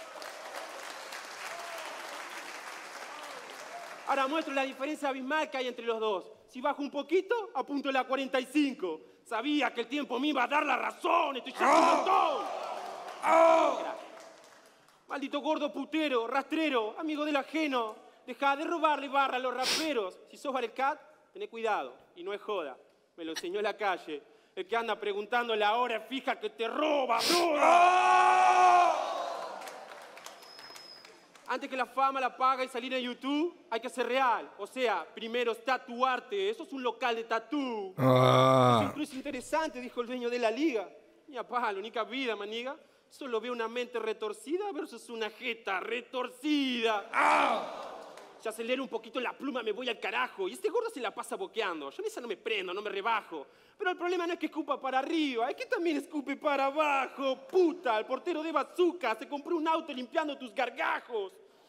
Ahora muestro la diferencia abismal que hay entre los dos. Si bajo un poquito, apunto la cuarenta y cinco. Sabía que el tiempo me iba a dar la razón. Estoy ya un montón. Mira. Maldito gordo putero, rastrero, amigo del ajeno. Deja de robarle barra a los raperos. Si sos Barecat, tené cuidado. Y no es joda. Me lo enseñó en la calle. El que anda preguntando la hora fija que te roba, broda. Antes que la fama, la paga y salir en YouTube, hay que ser real. O sea, primero es tatuarte. Eso es un local de tatú. Ah. Siempre es interesante, dijo el dueño de la liga. Mi papá, la única vida, maniga. Solo veo una mente retorcida versus una jeta retorcida. ¡Ah! Si acelero un poquito la pluma me voy al carajo. Y este gordo se la pasa boqueando. Yo en esa no me prendo, no me rebajo. Pero el problema no es que escupa para arriba, es que también escupe para abajo. Puta, el portero de Bazooka se compró un auto limpiando tus gargajos.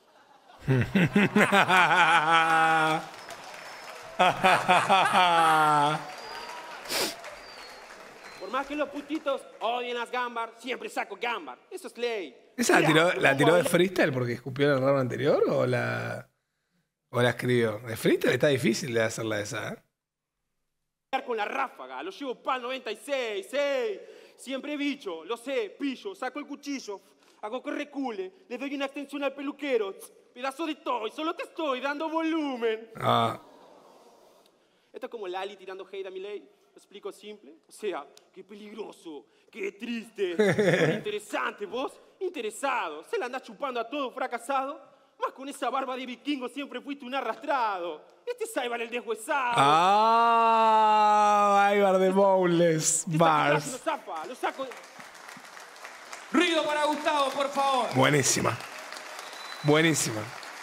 Por más que los putitos odien las gambas, siempre saco gambas. Eso es ley. ¿Esa la Mira, tiró, me la pongo tiró a de bailar freestyle porque escupió en el round anterior o la, o la escribió? De freestyle está difícil de hacerla esa, ¿eh? con la ráfaga, lo llevo pa'l noventa y seis, ey. Siempre bicho, lo sé, pillo, saco el cuchillo, hago que recule, le doy una extensión al peluquero, tss, pedazo de toy, solo te estoy dando volumen. Ah. Esto es como Lali tirando hate a mi ley. ¿Lo explico simple? O sea, qué peligroso, qué triste, pero interesante, vos, interesado. Se la andás chupando a todo fracasado. Más con esa barba de vikingo siempre fuiste un arrastrado. Este es Ibar el deshuesado. Ah, Ibar de Bowles Esta Bars. Lo zapa, lo saco. Ruido para Gustavo, por favor. Buenísima. Buenísima.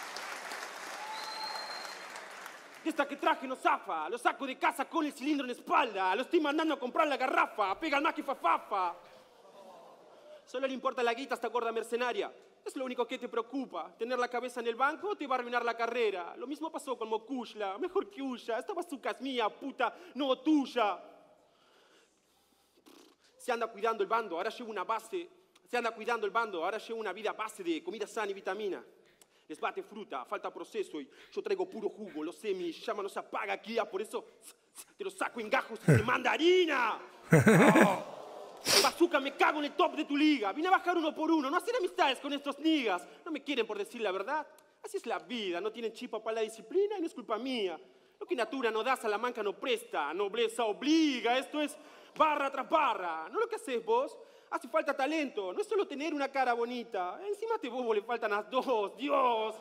Esta que traje no zafa, lo saco de casa con el cilindro en espalda. Lo estoy mandando a comprar la garrafa, pega más que fafafa. Solo le importa la guita a esta gorda mercenaria. Es lo único que te preocupa. Tener la cabeza en el banco te va a arruinar la carrera. Lo mismo pasó con Mokushla, mejor que huya. Esta bazooka es mía, puta, no tuya. Se anda cuidando el bando, ahora llevo una base. Se anda cuidando el bando, ahora llevo una vida a base de comida sana y vitamina. Les bate fruta, falta proceso y yo traigo puro jugo. Lo sé, mi llama no se apaga aquí, por eso te lo saco en gajos y de mandarina. Oh. Bazooka, me cago en el top de tu liga. Vine a bajar uno por uno, no hacer amistades con estos niggas. No me quieren por decir la verdad. Así es la vida, no tienen chipa para la disciplina y no es culpa mía. Lo que natura no da, Salamanca no presta. Nobleza obliga, esto es barra tras barra. No lo que haces vos. Hace falta talento, no es solo tener una cara bonita. Encima a este bobo le faltan las dos, Dios.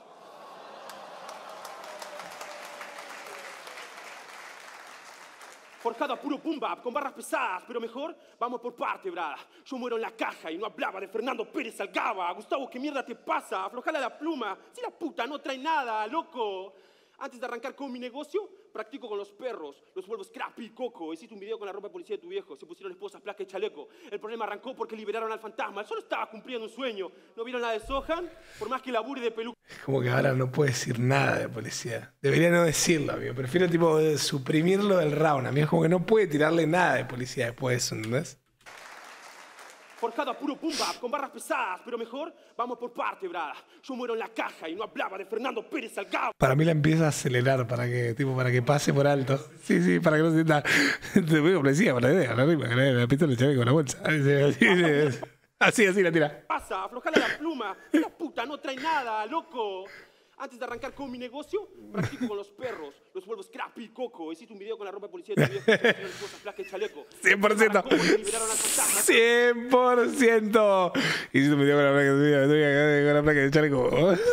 Forjado a puro pum bap, con barras pesadas, pero mejor vamos por parte, brada. Yo muero en la caja y no hablaba de Fernando Pérez Algaba. Gustavo, ¿qué mierda te pasa? Aflojala la pluma, si la puta no trae nada, loco. Antes de arrancar con mi negocio, practico con los perros, los vuelvo scrappy y coco. Hiciste un video con la ropa de policía de tu viejo, se pusieron esposas, placa y chaleco. El problema arrancó porque liberaron al fantasma, él solo estaba cumpliendo un sueño. ¿No vieron la de Sohan? Por más que labure de peluca. Es como que ahora no puede decir nada de policía. Debería no decirlo, amigo. Prefiero tipo suprimirlo del round. Amigo, es como que no puede tirarle nada de policía después de eso, ¿entendés? Forjado a puro pum bap, con barras pesadas, pero mejor vamos por parte, brada. Yo muero en la caja y no hablaba de Fernando Pérez Algaba. Para mí la empieza a acelerar para que, tipo, para que pase por alto. Sí, sí, para que no se sienta. Te veo policía, para la idea, la rima, la pistola chave con la bolsa. Así, así, así, así la tira. Pasa, aflojala la pluma. La puta no trae nada, loco. Antes de arrancar con mi negocio, practico con los perros, los vuelvo scrappy y coco. Hiciste un video con la ropa de policía de tu viejo, se pusieron esposas, placa y chaleco. cien por ciento. cien por ciento. Hiciste un video con la placa de con la placa de chaleco.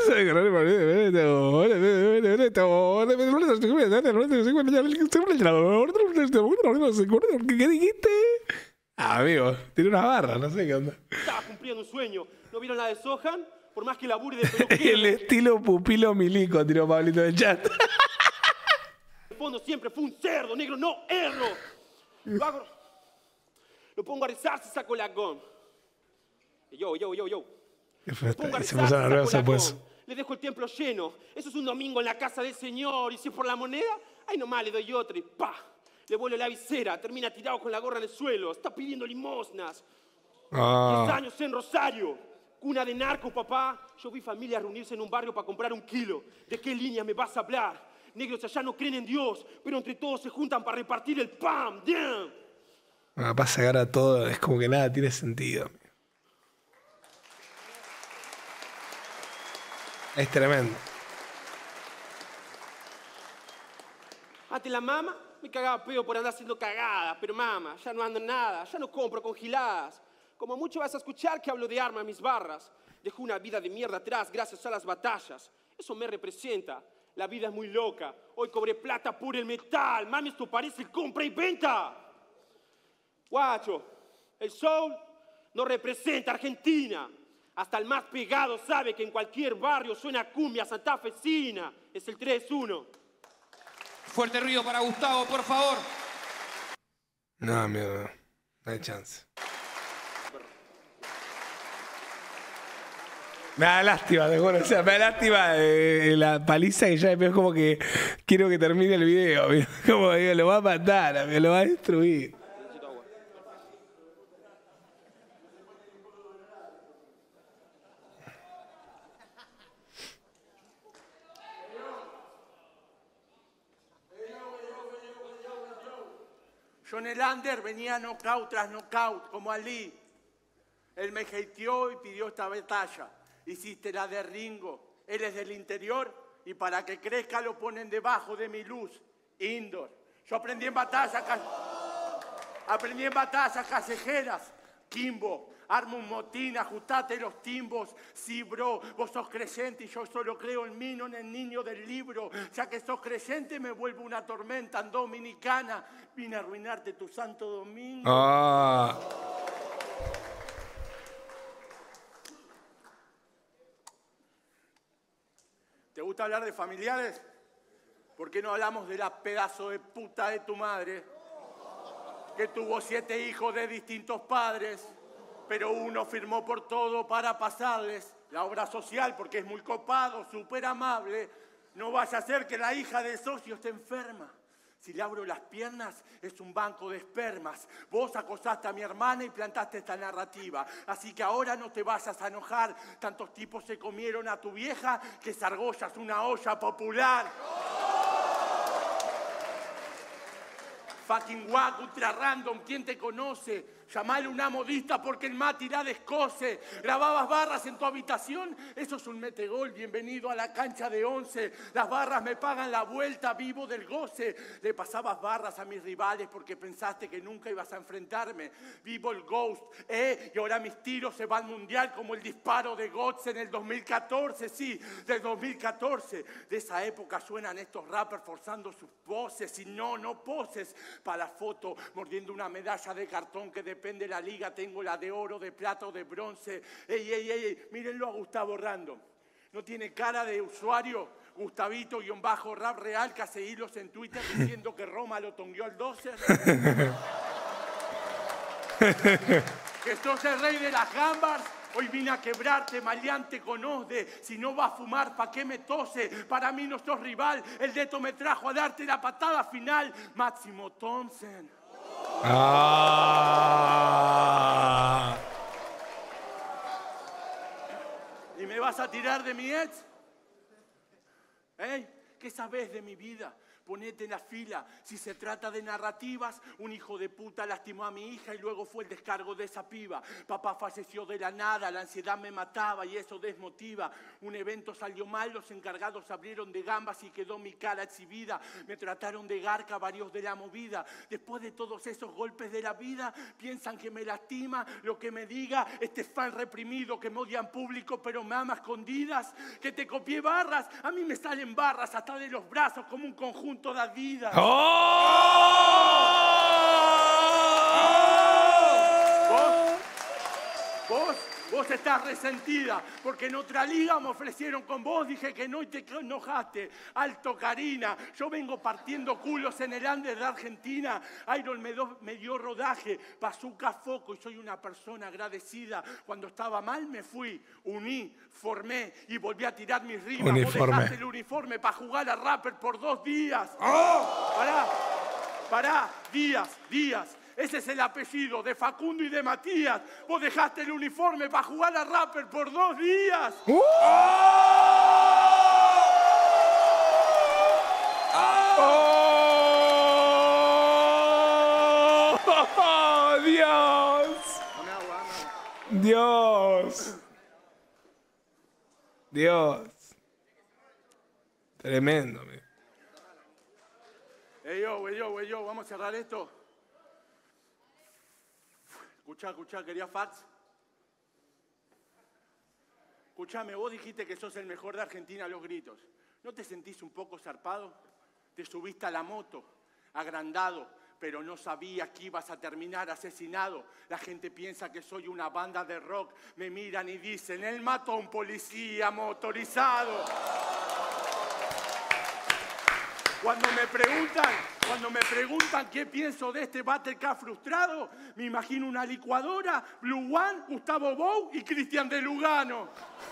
¿Qué dijiste? Ah, amigo, tiene una barra, no sé qué onda. Estaba cumpliendo un sueño. ¿No vieron la de Sohan? Por más que labure de peluquero. El estilo pupilo milico, tiró Pablito del chat. El fondo siempre fue un cerdo, negro, no erro. Lo hago. Lo pongo a rezar si saco la gom. Yo, yo, yo, yo. Se puso nervioso, pues. Le dejo el templo lleno. Eso es un domingo en la casa del Señor. Y si es por la moneda, ahí nomás le doy otra y pa. Le vuelo la visera. Termina tirado con la gorra en el suelo. Está pidiendo limosnas. Ah. Diez años en Rosario. Cuna de narco, papá. Yo vi familias reunirse en un barrio para comprar un kilo. ¿De qué línea me vas a hablar? Negros allá no creen en Dios, pero entre todos se juntan para repartir el pan. ¡Damn! Ah, pasa que ahora todo es como que nada tiene sentido. Es tremendo. Ante la mama me cagaba pedo por andar haciendo cagadas, pero mama, ya no ando en nada, ya no compro congiladas. Como mucho vas a escuchar que hablo de armas en mis barras. Dejó una vida de mierda atrás gracias a las batallas. Eso me representa. La vida es muy loca. Hoy cobré plata por el metal. Mami, esto parece compra y venta. Guacho, el soul no representa Argentina. Hasta el más pegado sabe que en cualquier barrio suena cumbia santafesina. Es el tres uno. Fuerte ruido para Gustavo, por favor. No, amigo, no hay chance. Me da lástima, te juro. O sea, me da lástima eh, la paliza que ya es como que quiero que termine el video. Amigo. Como digo, lo va a matar, amigo, lo va a destruir. John Elander venía knockout tras knockout, como Ali. Él me hateó y pidió esta batalla. Hiciste la de Ringo. Él es del interior y para que crezca lo ponen debajo de mi luz. Indoor. Yo aprendí en batallas, aprendí en batallas callejeras. Kimbo, arma un motín, ajustate los timbos. Sí, bro, vos sos creyente y yo solo creo en mí, no en el niño del libro. Ya que sos creyente me vuelvo una tormenta en dominicana. Vine a arruinarte tu santo domingo. Ah. ¿Te gusta hablar de familiares? ¿Por qué no hablamos de la pedazo de puta de tu madre? Que tuvo siete hijos de distintos padres, pero uno firmó por todo para pasarles la obra social porque es muy copado, súper amable. No vaya a ser que la hija del socio esté enferma. Si le abro las piernas, es un banco de espermas. Vos acosaste a mi hermana y plantaste esta narrativa. Así que ahora no te vayas a enojar. Tantos tipos se comieron a tu vieja que Sargolla es una olla popular. Fucking wack, ultra random, ¿quién te conoce? Llamale una modista porque el Mati la descoce. ¿Grababas barras en tu habitación? Eso es un metegol, bienvenido a la cancha de once. Las barras me pagan la vuelta, vivo del goce. Le pasabas barras a mis rivales porque pensaste que nunca ibas a enfrentarme. Vivo el ghost, eh, y ahora mis tiros se van mundial como el disparo de Götze en el dos mil catorce, sí, del dos mil catorce. De esa época suenan estos rappers forzando sus voces y no, no poses. Para la foto, mordiendo una medalla de cartón que depende de la liga, tengo la de oro, de plata o de bronce. Ey, ey, ey, mírenlo a Gustavo Random. ¿No tiene cara de usuario? Gustavito-rap real que hace hilos en Twitter diciendo que Roma lo tongueó al doce. Que sos el rey de las gambas. Hoy vine a quebrarte, maleante con Osde. Si no va a fumar, ¿pa' qué me tose? Para mí no sos rival. El dedo me trajo a darte la patada final. Máximo Thompson. Ah. ¿Y me vas a tirar de mi ex? ¿Eh? ¿Qué sabés de mi vida? Ponete en la fila. Si se trata de narrativas, un hijo de puta lastimó a mi hija y luego fue el descargo de esa piba. Papá falleció de la nada, la ansiedad me mataba y eso desmotiva. Un evento salió mal, los encargados abrieron de gambas y quedó mi cara exhibida. Me trataron de garca varios de la movida. Después de todos esos golpes de la vida, piensan que me lastima lo que me diga este fan reprimido que me odia en público pero me ama a escondidas. Que te copié barras, a mí me salen barras hasta de los brazos como un conjunto de Adidas. ¡Oh! ¿Vos? ¿Vos? Vos estás resentida porque en otra liga me ofrecieron con vos, dije que no y te enojaste. Alto Karina, yo vengo partiendo culos en el under de Argentina. Iron me, do, me dio rodaje, bazooka foco y soy una persona agradecida. Cuando estaba mal me fui, uní, formé y volví a tirar mis rimas. Uniforme. Vos dejaste el uniforme para jugar a rapper por dos días. ¡Oh! Pará, pará, días, días. Ese es el apellido de Facundo y de Matías. Vos dejaste el uniforme para jugar a rapper por dos días. ¡Uh! ¡Oh! ¡Oh! ¡Dios! ¡Dios! ¡Dios! Tremendo, amigo. Ey, yo, ey, yo, ey, yo, vamos a cerrar esto. Escuchá, escuchá, ¿quería fax? Escuchame, vos dijiste que sos el mejor de Argentina a los gritos. ¿No te sentís un poco zarpado? Te subiste a la moto, agrandado, pero no sabías que ibas a terminar asesinado. La gente piensa que soy una banda de rock. Me miran y dicen, él mató a un policía motorizado. Cuando me preguntan, cuando me preguntan qué pienso de este Battle Cup frustrado, me imagino una licuadora, Blue One, Gustavo Bou y Cristian de Lugano.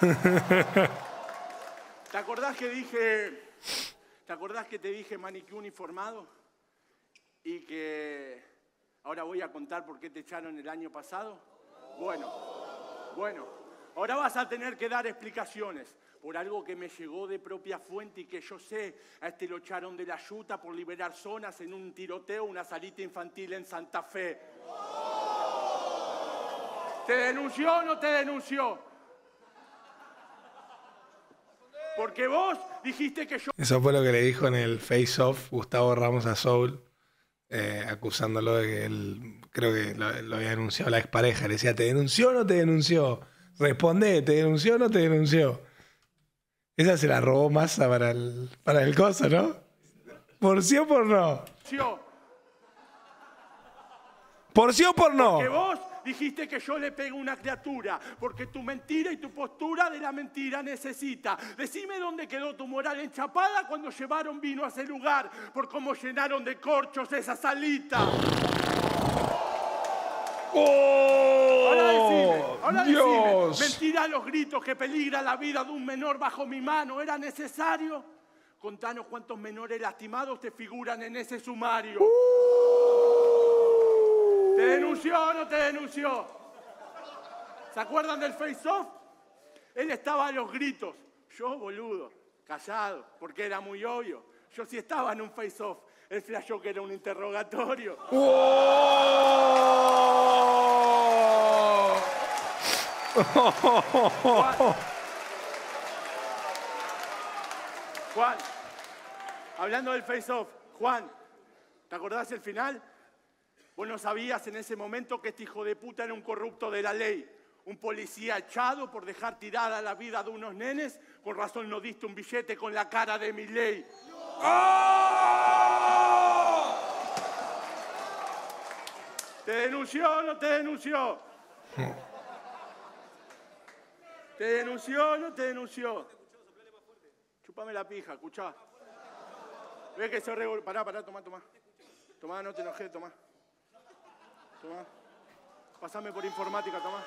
¿Te acordás que dije, te acordás que te dije maniquí uniformado? Y que ahora voy a contar por qué te echaron el año pasado. Bueno, bueno, ahora vas a tener que dar explicaciones. Por algo que me llegó de propia fuente y que yo sé, a este lo echaron de la yuta por liberar zonas en un tiroteo, una salita infantil en Santa Fe. ¿Te denunció o no te denunció? Porque vos dijiste que yo... Eso fue lo que le dijo en el Face Off Gustavo Ramos a Soul, eh, acusándolo de que él, creo que lo, lo había denunciado la expareja. Le decía, ¿te denunció o no te denunció? Responde, ¿te denunció o no te denunció? Esa se la robó Massa para el, para el coso, ¿no? ¿Por sí o por no? ¿Por sí o por no? Porque vos dijiste que yo le pego a una criatura, porque tu mentira y tu postura de la mentira necesita. Decime dónde quedó tu moral enchapada cuando llevaron vino a ese lugar, por cómo llenaron de corchos esa salita. ¡Oh! Ahora decime, ahora Dios. decime, mentira a los gritos que peligra la vida de un menor bajo mi mano, ¿era necesario? Contanos cuántos menores lastimados te figuran en ese sumario. Uh. ¿Te denunció o no te denunció? ¿Se acuerdan del face-off? Él estaba a los gritos. Yo, boludo, callado, porque era muy obvio. Yo sí estaba en un face-off. Él flashó que era un interrogatorio. ¡Oh! Juan, Juan, hablando del face-off, Juan, ¿te acordás el final? Vos no sabías en ese momento que este hijo de puta era un corrupto de la ley, un policía echado por dejar tirada la vida de unos nenes. Con razón no diste un billete con la cara de Milei. ¡Oh! ¿Te denunció o no te denunció? ¿Te denunció o no te denunció? Chúpame la pija, escuchá. Ve que se re... Pará, pará, tomá, tomá. Tomá, no te enojes, tomá. Tomá. Pasame por informática, tomá.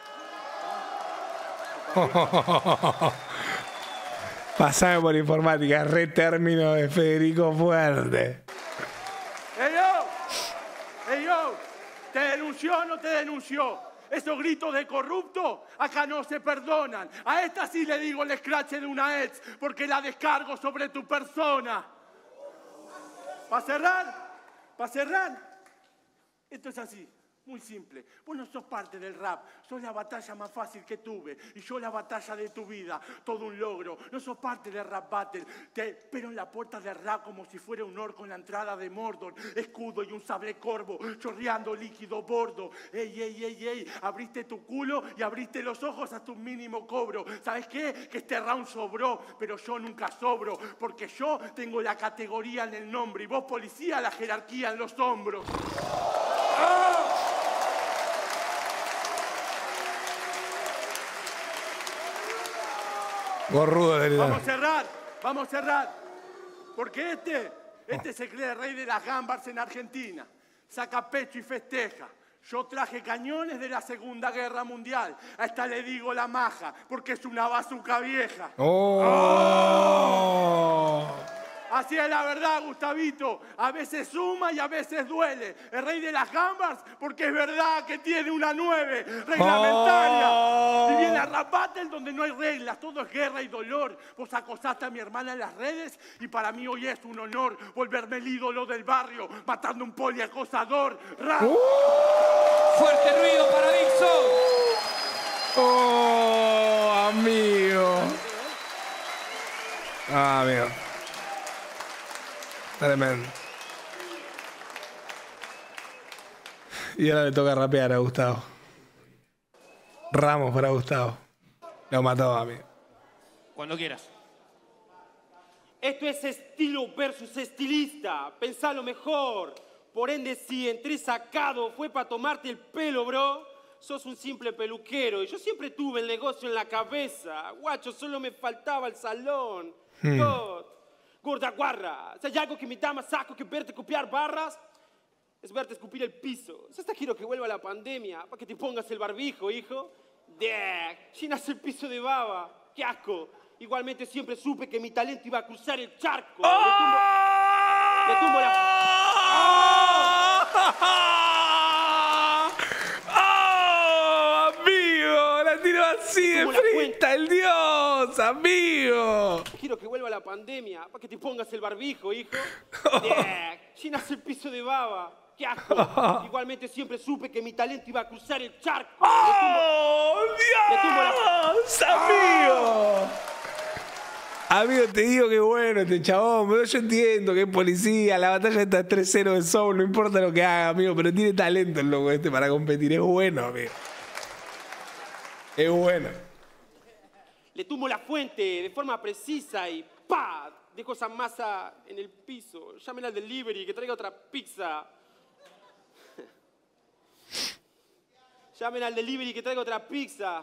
tomá. Pasame por informática, re término de Federico Fuerte. ¡Ey, yo! ¡Ey, yo! ¿Te denunció o no te denunció? Esos gritos de corrupto acá no se perdonan. A esta sí le digo el escrache de una ex, porque la descargo sobre tu persona. ¿Para cerrar? ¿Para cerrar? Esto es así. Muy simple. Vos no sos parte del rap. Sos la batalla más fácil que tuve. Y yo la batalla de tu vida. Todo un logro. No sos parte del rap battle. Te espero en la puerta del rap como si fuera un orco en la entrada de Mordor. Escudo y un sable corvo. Chorreando líquido bordo. Ey, ey, ey, ey. Abriste tu culo y abriste los ojos hasta un mínimo cobro. ¿Sabes qué? Que este round sobró. Pero yo nunca sobro. Porque yo tengo la categoría en el nombre. Y vos, policía, la jerarquía en los hombros. ¡Ah! Gorrudo de Vamos a cerrar, vamos a cerrar. Porque este, este se cree rey de las gambas en Argentina. Saca pecho y festeja. Yo traje cañones de la Segunda Guerra Mundial. A esta le digo la maja, porque es una bazuca vieja. ¡Oh! ¡Oh! Así es la verdad, Gustavito. A veces suma y a veces duele. El rey de las gambas, porque es verdad que tiene una nueve reglamentaria. Oh. Y viene a Rap Battle donde no hay reglas, todo es guerra y dolor. Vos acosaste a mi hermana en las redes y para mí hoy es un honor volverme el ídolo del barrio, matando un poliacosador. Rap. Uh. Fuerte ruido para Dixon. ¡Oh, amigo! Ah, amigo. Tremendo. Y ahora le toca rapear a Gustavo. Ramos para Gustavo. Lo mató, amigo. Cuando quieras. Esto es estilo versus estilista. Pensalo mejor. Por ende, si entré sacado fue para tomarte el pelo, bro. Sos un simple peluquero y yo siempre tuve el negocio en la cabeza. Guacho, solo me faltaba el salón. Hmm. God. Gorda guarra, si hay algo que me da más saco que verte copiar barras, es verte escupir el piso. Si hasta quiero que vuelva la pandemia, para que te pongas el barbijo, hijo. Deh, llenas el piso de baba. ¡Qué asco! Igualmente siempre supe que mi talento iba a cruzar el charco. ¡Oh! Le tumbo, le tumbo la... ¡Oh! ¡Amigo! ¡La tiró así de frente el Dios! ¡Amigo! Quiero que vuelva la pandemia, para que te pongas el barbijo, hijo. Deh, llenas el piso de baba. ¡Qué asco! Igualmente siempre supe que mi talento iba a cruzar el charco. ¡Oh, Dios! La... ¡Amigo! Amigo, te digo que bueno este chabón, pero yo entiendo que es policía, la batalla está tres cero de Soul, no importa lo que haga, amigo, pero tiene talento el loco este para competir, es bueno, amigo. Es bueno. Le tumbo la fuente de forma precisa y ¡pa! Dejo esa masa en el piso. Llamen al delivery que traiga otra pizza. Llamen al delivery que traiga otra pizza.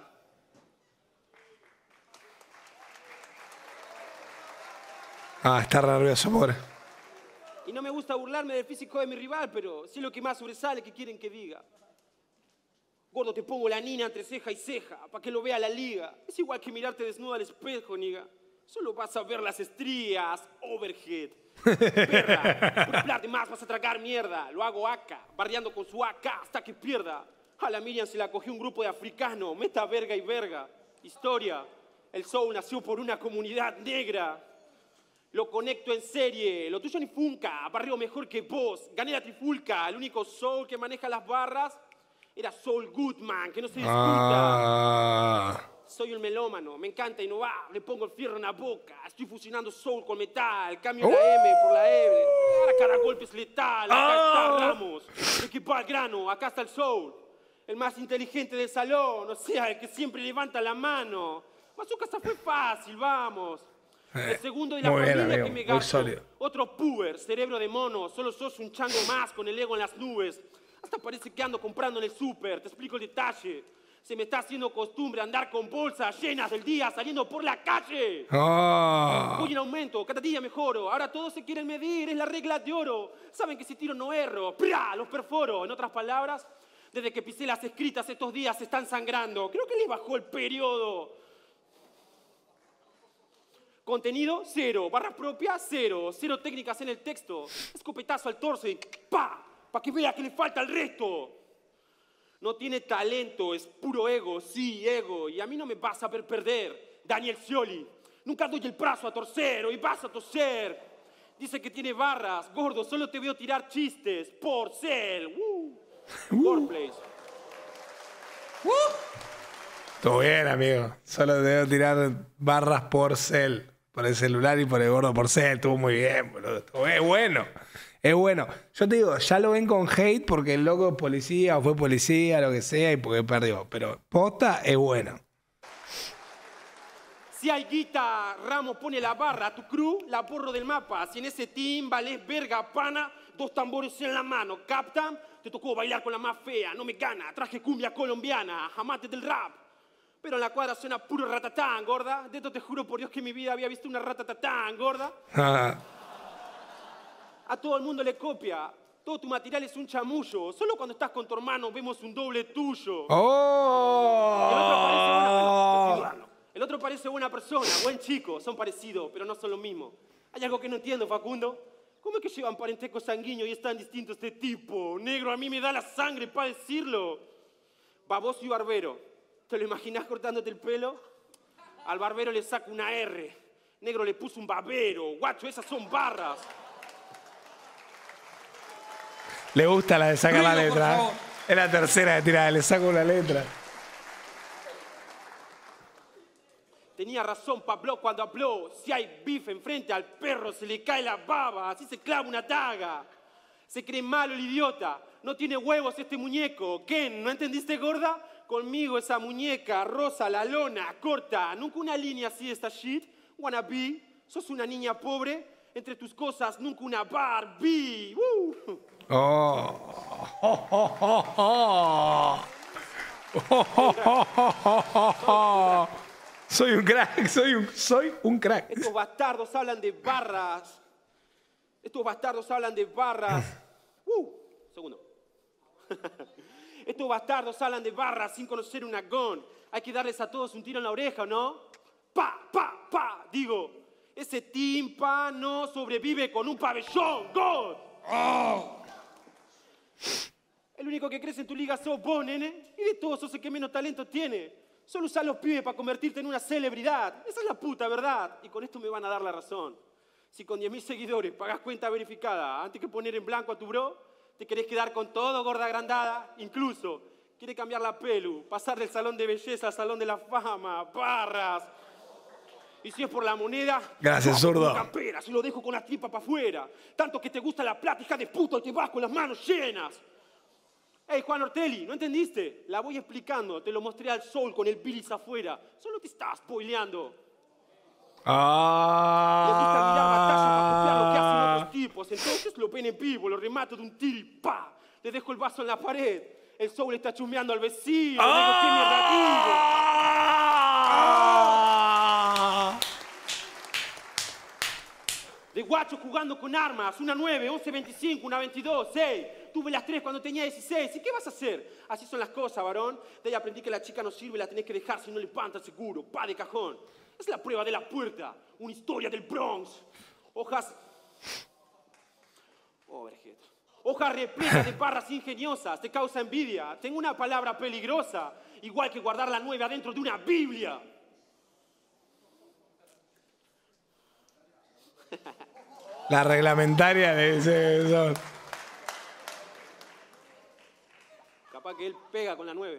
Ah, está nervioso, pobre. Y no me gusta burlarme del físico de mi rival, pero sí lo que más sobresale que quieren que diga. Gordo, te pongo la nina entre ceja y ceja, para que lo vea la liga. Es igual que mirarte desnuda al espejo, niga. Solo vas a ver las estrías, overhead. Perra, por hablar de más vas a tragar mierda. Lo hago acá, bardeando con su A K hasta que pierda. A la Miriam se la cogió un grupo de africanos, meta verga y verga. Historia, el soul nació por una comunidad negra. Lo conecto en serie, lo tuyo ni funca, barrio mejor que vos. Gané la trifulca, el único soul que maneja las barras era Saul Goodman, que no se discuta. Ah. Soy un melómano, me encanta innovar, le pongo el fierro en la boca. Estoy fusionando soul con metal, cambio uh. la M por la E. Ahora cada golpe es letal, acá oh. está Ramos. Equipo al grano, acá está el soul. El más inteligente del salón, o sea, el que siempre levanta la mano. Bazooka fue fácil, vamos. Eh, el segundo de la familia familia amigo, que me gasto. Otro puber, cerebro de mono, solo sos un chango más con el ego en las nubes. Hasta parece que ando comprando en el súper, te explico el detalle. Se me está haciendo costumbre andar con bolsas llenas del día saliendo por la calle. Oh. Voy en aumento, cada día mejoro. Ahora todos se quieren medir, es la regla de oro. Saben que si tiro no erro, ¡prá! Los perforo. En otras palabras, desde que pisé las escritas estos días se están sangrando. Creo que les bajó el periodo. Contenido, cero. Barra propia, cero. Cero técnicas en el texto. Escopetazo al torso y ¡pa! Para que vea que le falta el resto. No tiene talento, es puro ego, sí, ego. Y a mí no me vas a ver perder, Daniel Scioli. Nunca doy el brazo a torcer, hoy vas a toser. Dice que tiene barras, gordo, solo te veo tirar chistes. Porcel, uh. Wordplays. Uh. Todo bien, amigo. Solo te veo tirar barras por cel. Por el celular y por el gordo por cel. Estuvo muy bien, boludo. Estuvo es bueno. Es bueno. Yo te digo, ya lo ven con hate porque el loco es policía o fue policía, lo que sea, y porque perdió. Pero posta es bueno. Si hay guita, Ramos pone la barra, tu crew la borro del mapa. Si en ese team valés verga, pana, dos tambores en la mano, ¿captan? Te tocó bailar con la más fea, no me gana, traje cumbia colombiana, amante del rap. Pero en la cuadra suena puro ratatán, gorda. De esto te juro por Dios que en mi vida había visto una ratatatán, gorda. A todo el mundo le copia. Todo tu material es un chamullo. Solo cuando estás con tu hermano vemos un doble tuyo. Oh. El otro parece buena, el otro parece buena persona, buen chico. Son parecidos, pero no son lo mismo. Hay algo que no entiendo, Facundo. ¿Cómo es que llevan parentesco sanguíneo y es tan distinto este tipo? Negro, a mí me da la sangre para decirlo. Baboso y barbero. ¿Te lo imaginás cortándote el pelo? Al barbero le saca una R. Negro le puso un babero. Guacho, esas son barras. Le gusta la de sacar la letra. ¿eh? Es la tercera de tirar, le saco una letra. Tenía razón Pablo cuando habló. Si hay bife enfrente al perro se le cae la baba. Así se clava una daga. Se cree malo el idiota. No tiene huevos este muñeco. ¿Ken? ¿No entendiste, gorda? Conmigo esa muñeca rosa, la lona, corta. Nunca una línea así esta shit. Wannabe, sos una niña pobre. Entre tus cosas, nunca una Barbie. Uh. Oh. Oh, oh, oh, oh. Oh, oh, oh, oh, oh, oh. Soy un crack, soy un, soy un crack. Estos bastardos hablan de barras. Estos bastardos hablan de barras. Uh, segundo. Estos bastardos hablan de barras sin conocer una gun. Hay que darles a todos un tiro en la oreja, ¿no? Pa, pa, pa. Digo, ese tímpano sobrevive con un pabellón. God. Oh. El único que crece en tu liga sos vos, nene. Y de todos sos el que menos talento tiene. Solo usás los pibes para convertirte en una celebridad. Esa es la puta verdad. Y con esto me van a dar la razón. Si con diez mil seguidores pagás cuenta verificada antes que poner en blanco a tu bro, te querés quedar con todo, gorda agrandada. Incluso, quiere cambiar la pelu, pasar del salón de belleza al salón de la fama, barras. Y si es por la moneda, gracias, zurdo. Campera, si lo dejo con la tripa para afuera. Tanto que te gusta la plata, hija de puta, y te vas con las manos llenas. Hey, Juan Ortelli, ¿no entendiste? La voy explicando, te lo mostré al sol con el bilis afuera. Solo te estás spoileando. Ah. Le gusta mirar batallas para copiar lo que hacen otros tipos. Entonces lo ven en vivo, lo remato de un tiro y ¡pa! Le dejo el vaso en la pared. El sol está chumeando al vecino. Ah. Le digo, ¿qué mierda digo? Ah. De guacho jugando con armas, una nueve, once veinticinco, una veintidós, seis. Tuve las tres cuando tenía dieciséis. ¿Y qué vas a hacer? Así son las cosas, varón. De ahí aprendí que la chica no sirve, la tenés que dejar si no le panta seguro. Pa de cajón. Es la prueba de la puerta. Una historia del Bronx. Hojas... Overhead. Hojas repletas de barras ingeniosas. Te causa envidia. Tengo una palabra peligrosa. Igual que guardar la nueve adentro de una Biblia. La reglamentaria de ese son. Capaz que él pega con la nueve.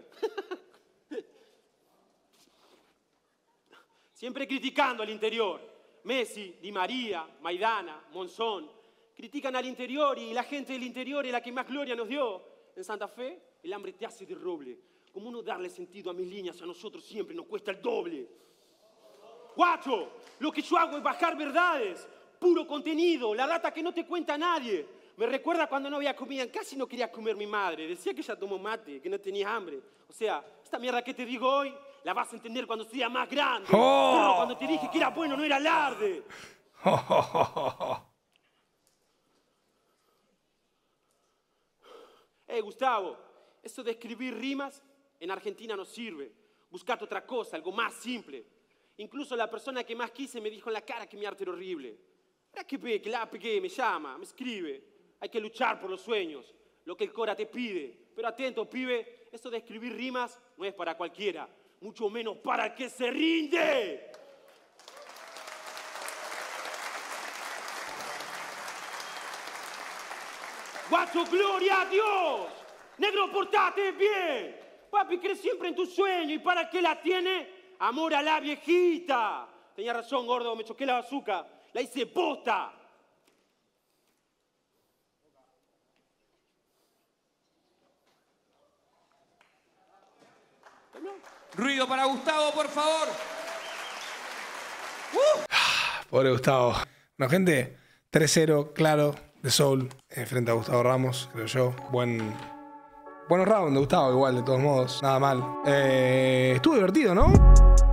Siempre criticando al interior. Messi, Di María, Maidana, Monzón. Critican al interior y la gente del interior es la que más gloria nos dio. En Santa Fe, el hambre te hace de roble. ¿Cómo no darle sentido a mis líneas? A nosotros siempre nos cuesta el doble. Guacho, lo que yo hago es bajar verdades. Puro contenido, la data que no te cuenta nadie. Me recuerda cuando no había comida en casa y no quería comer mi madre. Decía que ella tomó mate, que no tenía hambre. O sea, esta mierda que te digo hoy, la vas a entender cuando sea más grande. Oh. Pero cuando te dije que era bueno, no era alarde. Oh, oh, oh, oh. Eh, Gustavo, eso de escribir rimas en Argentina no sirve. Buscate otra cosa, algo más simple. Incluso la persona que más quise me dijo en la cara que mi arte era horrible. Ahora que ve, que la pegué, me llama, me escribe. Hay que luchar por los sueños, lo que el Cora te pide. Pero atento, pibe, eso de escribir rimas no es para cualquiera, mucho menos para el que se rinde. Guacho, gloria a Dios. Negro, portate bien. Papi cree siempre en tu sueño. ¿Y para qué la tiene? Amor a la viejita. Tenía razón, gordo, me choqué la bazooka. La hice posta. Ruido para Gustavo, por favor. Uh. Pobre Gustavo. Bueno, gente, tres cero, claro, de Soul, eh, frente a Gustavo Ramos, creo yo. Buen... Buenos rounds de Gustavo, igual, de todos modos. Nada mal. Eh, estuvo divertido, ¿no?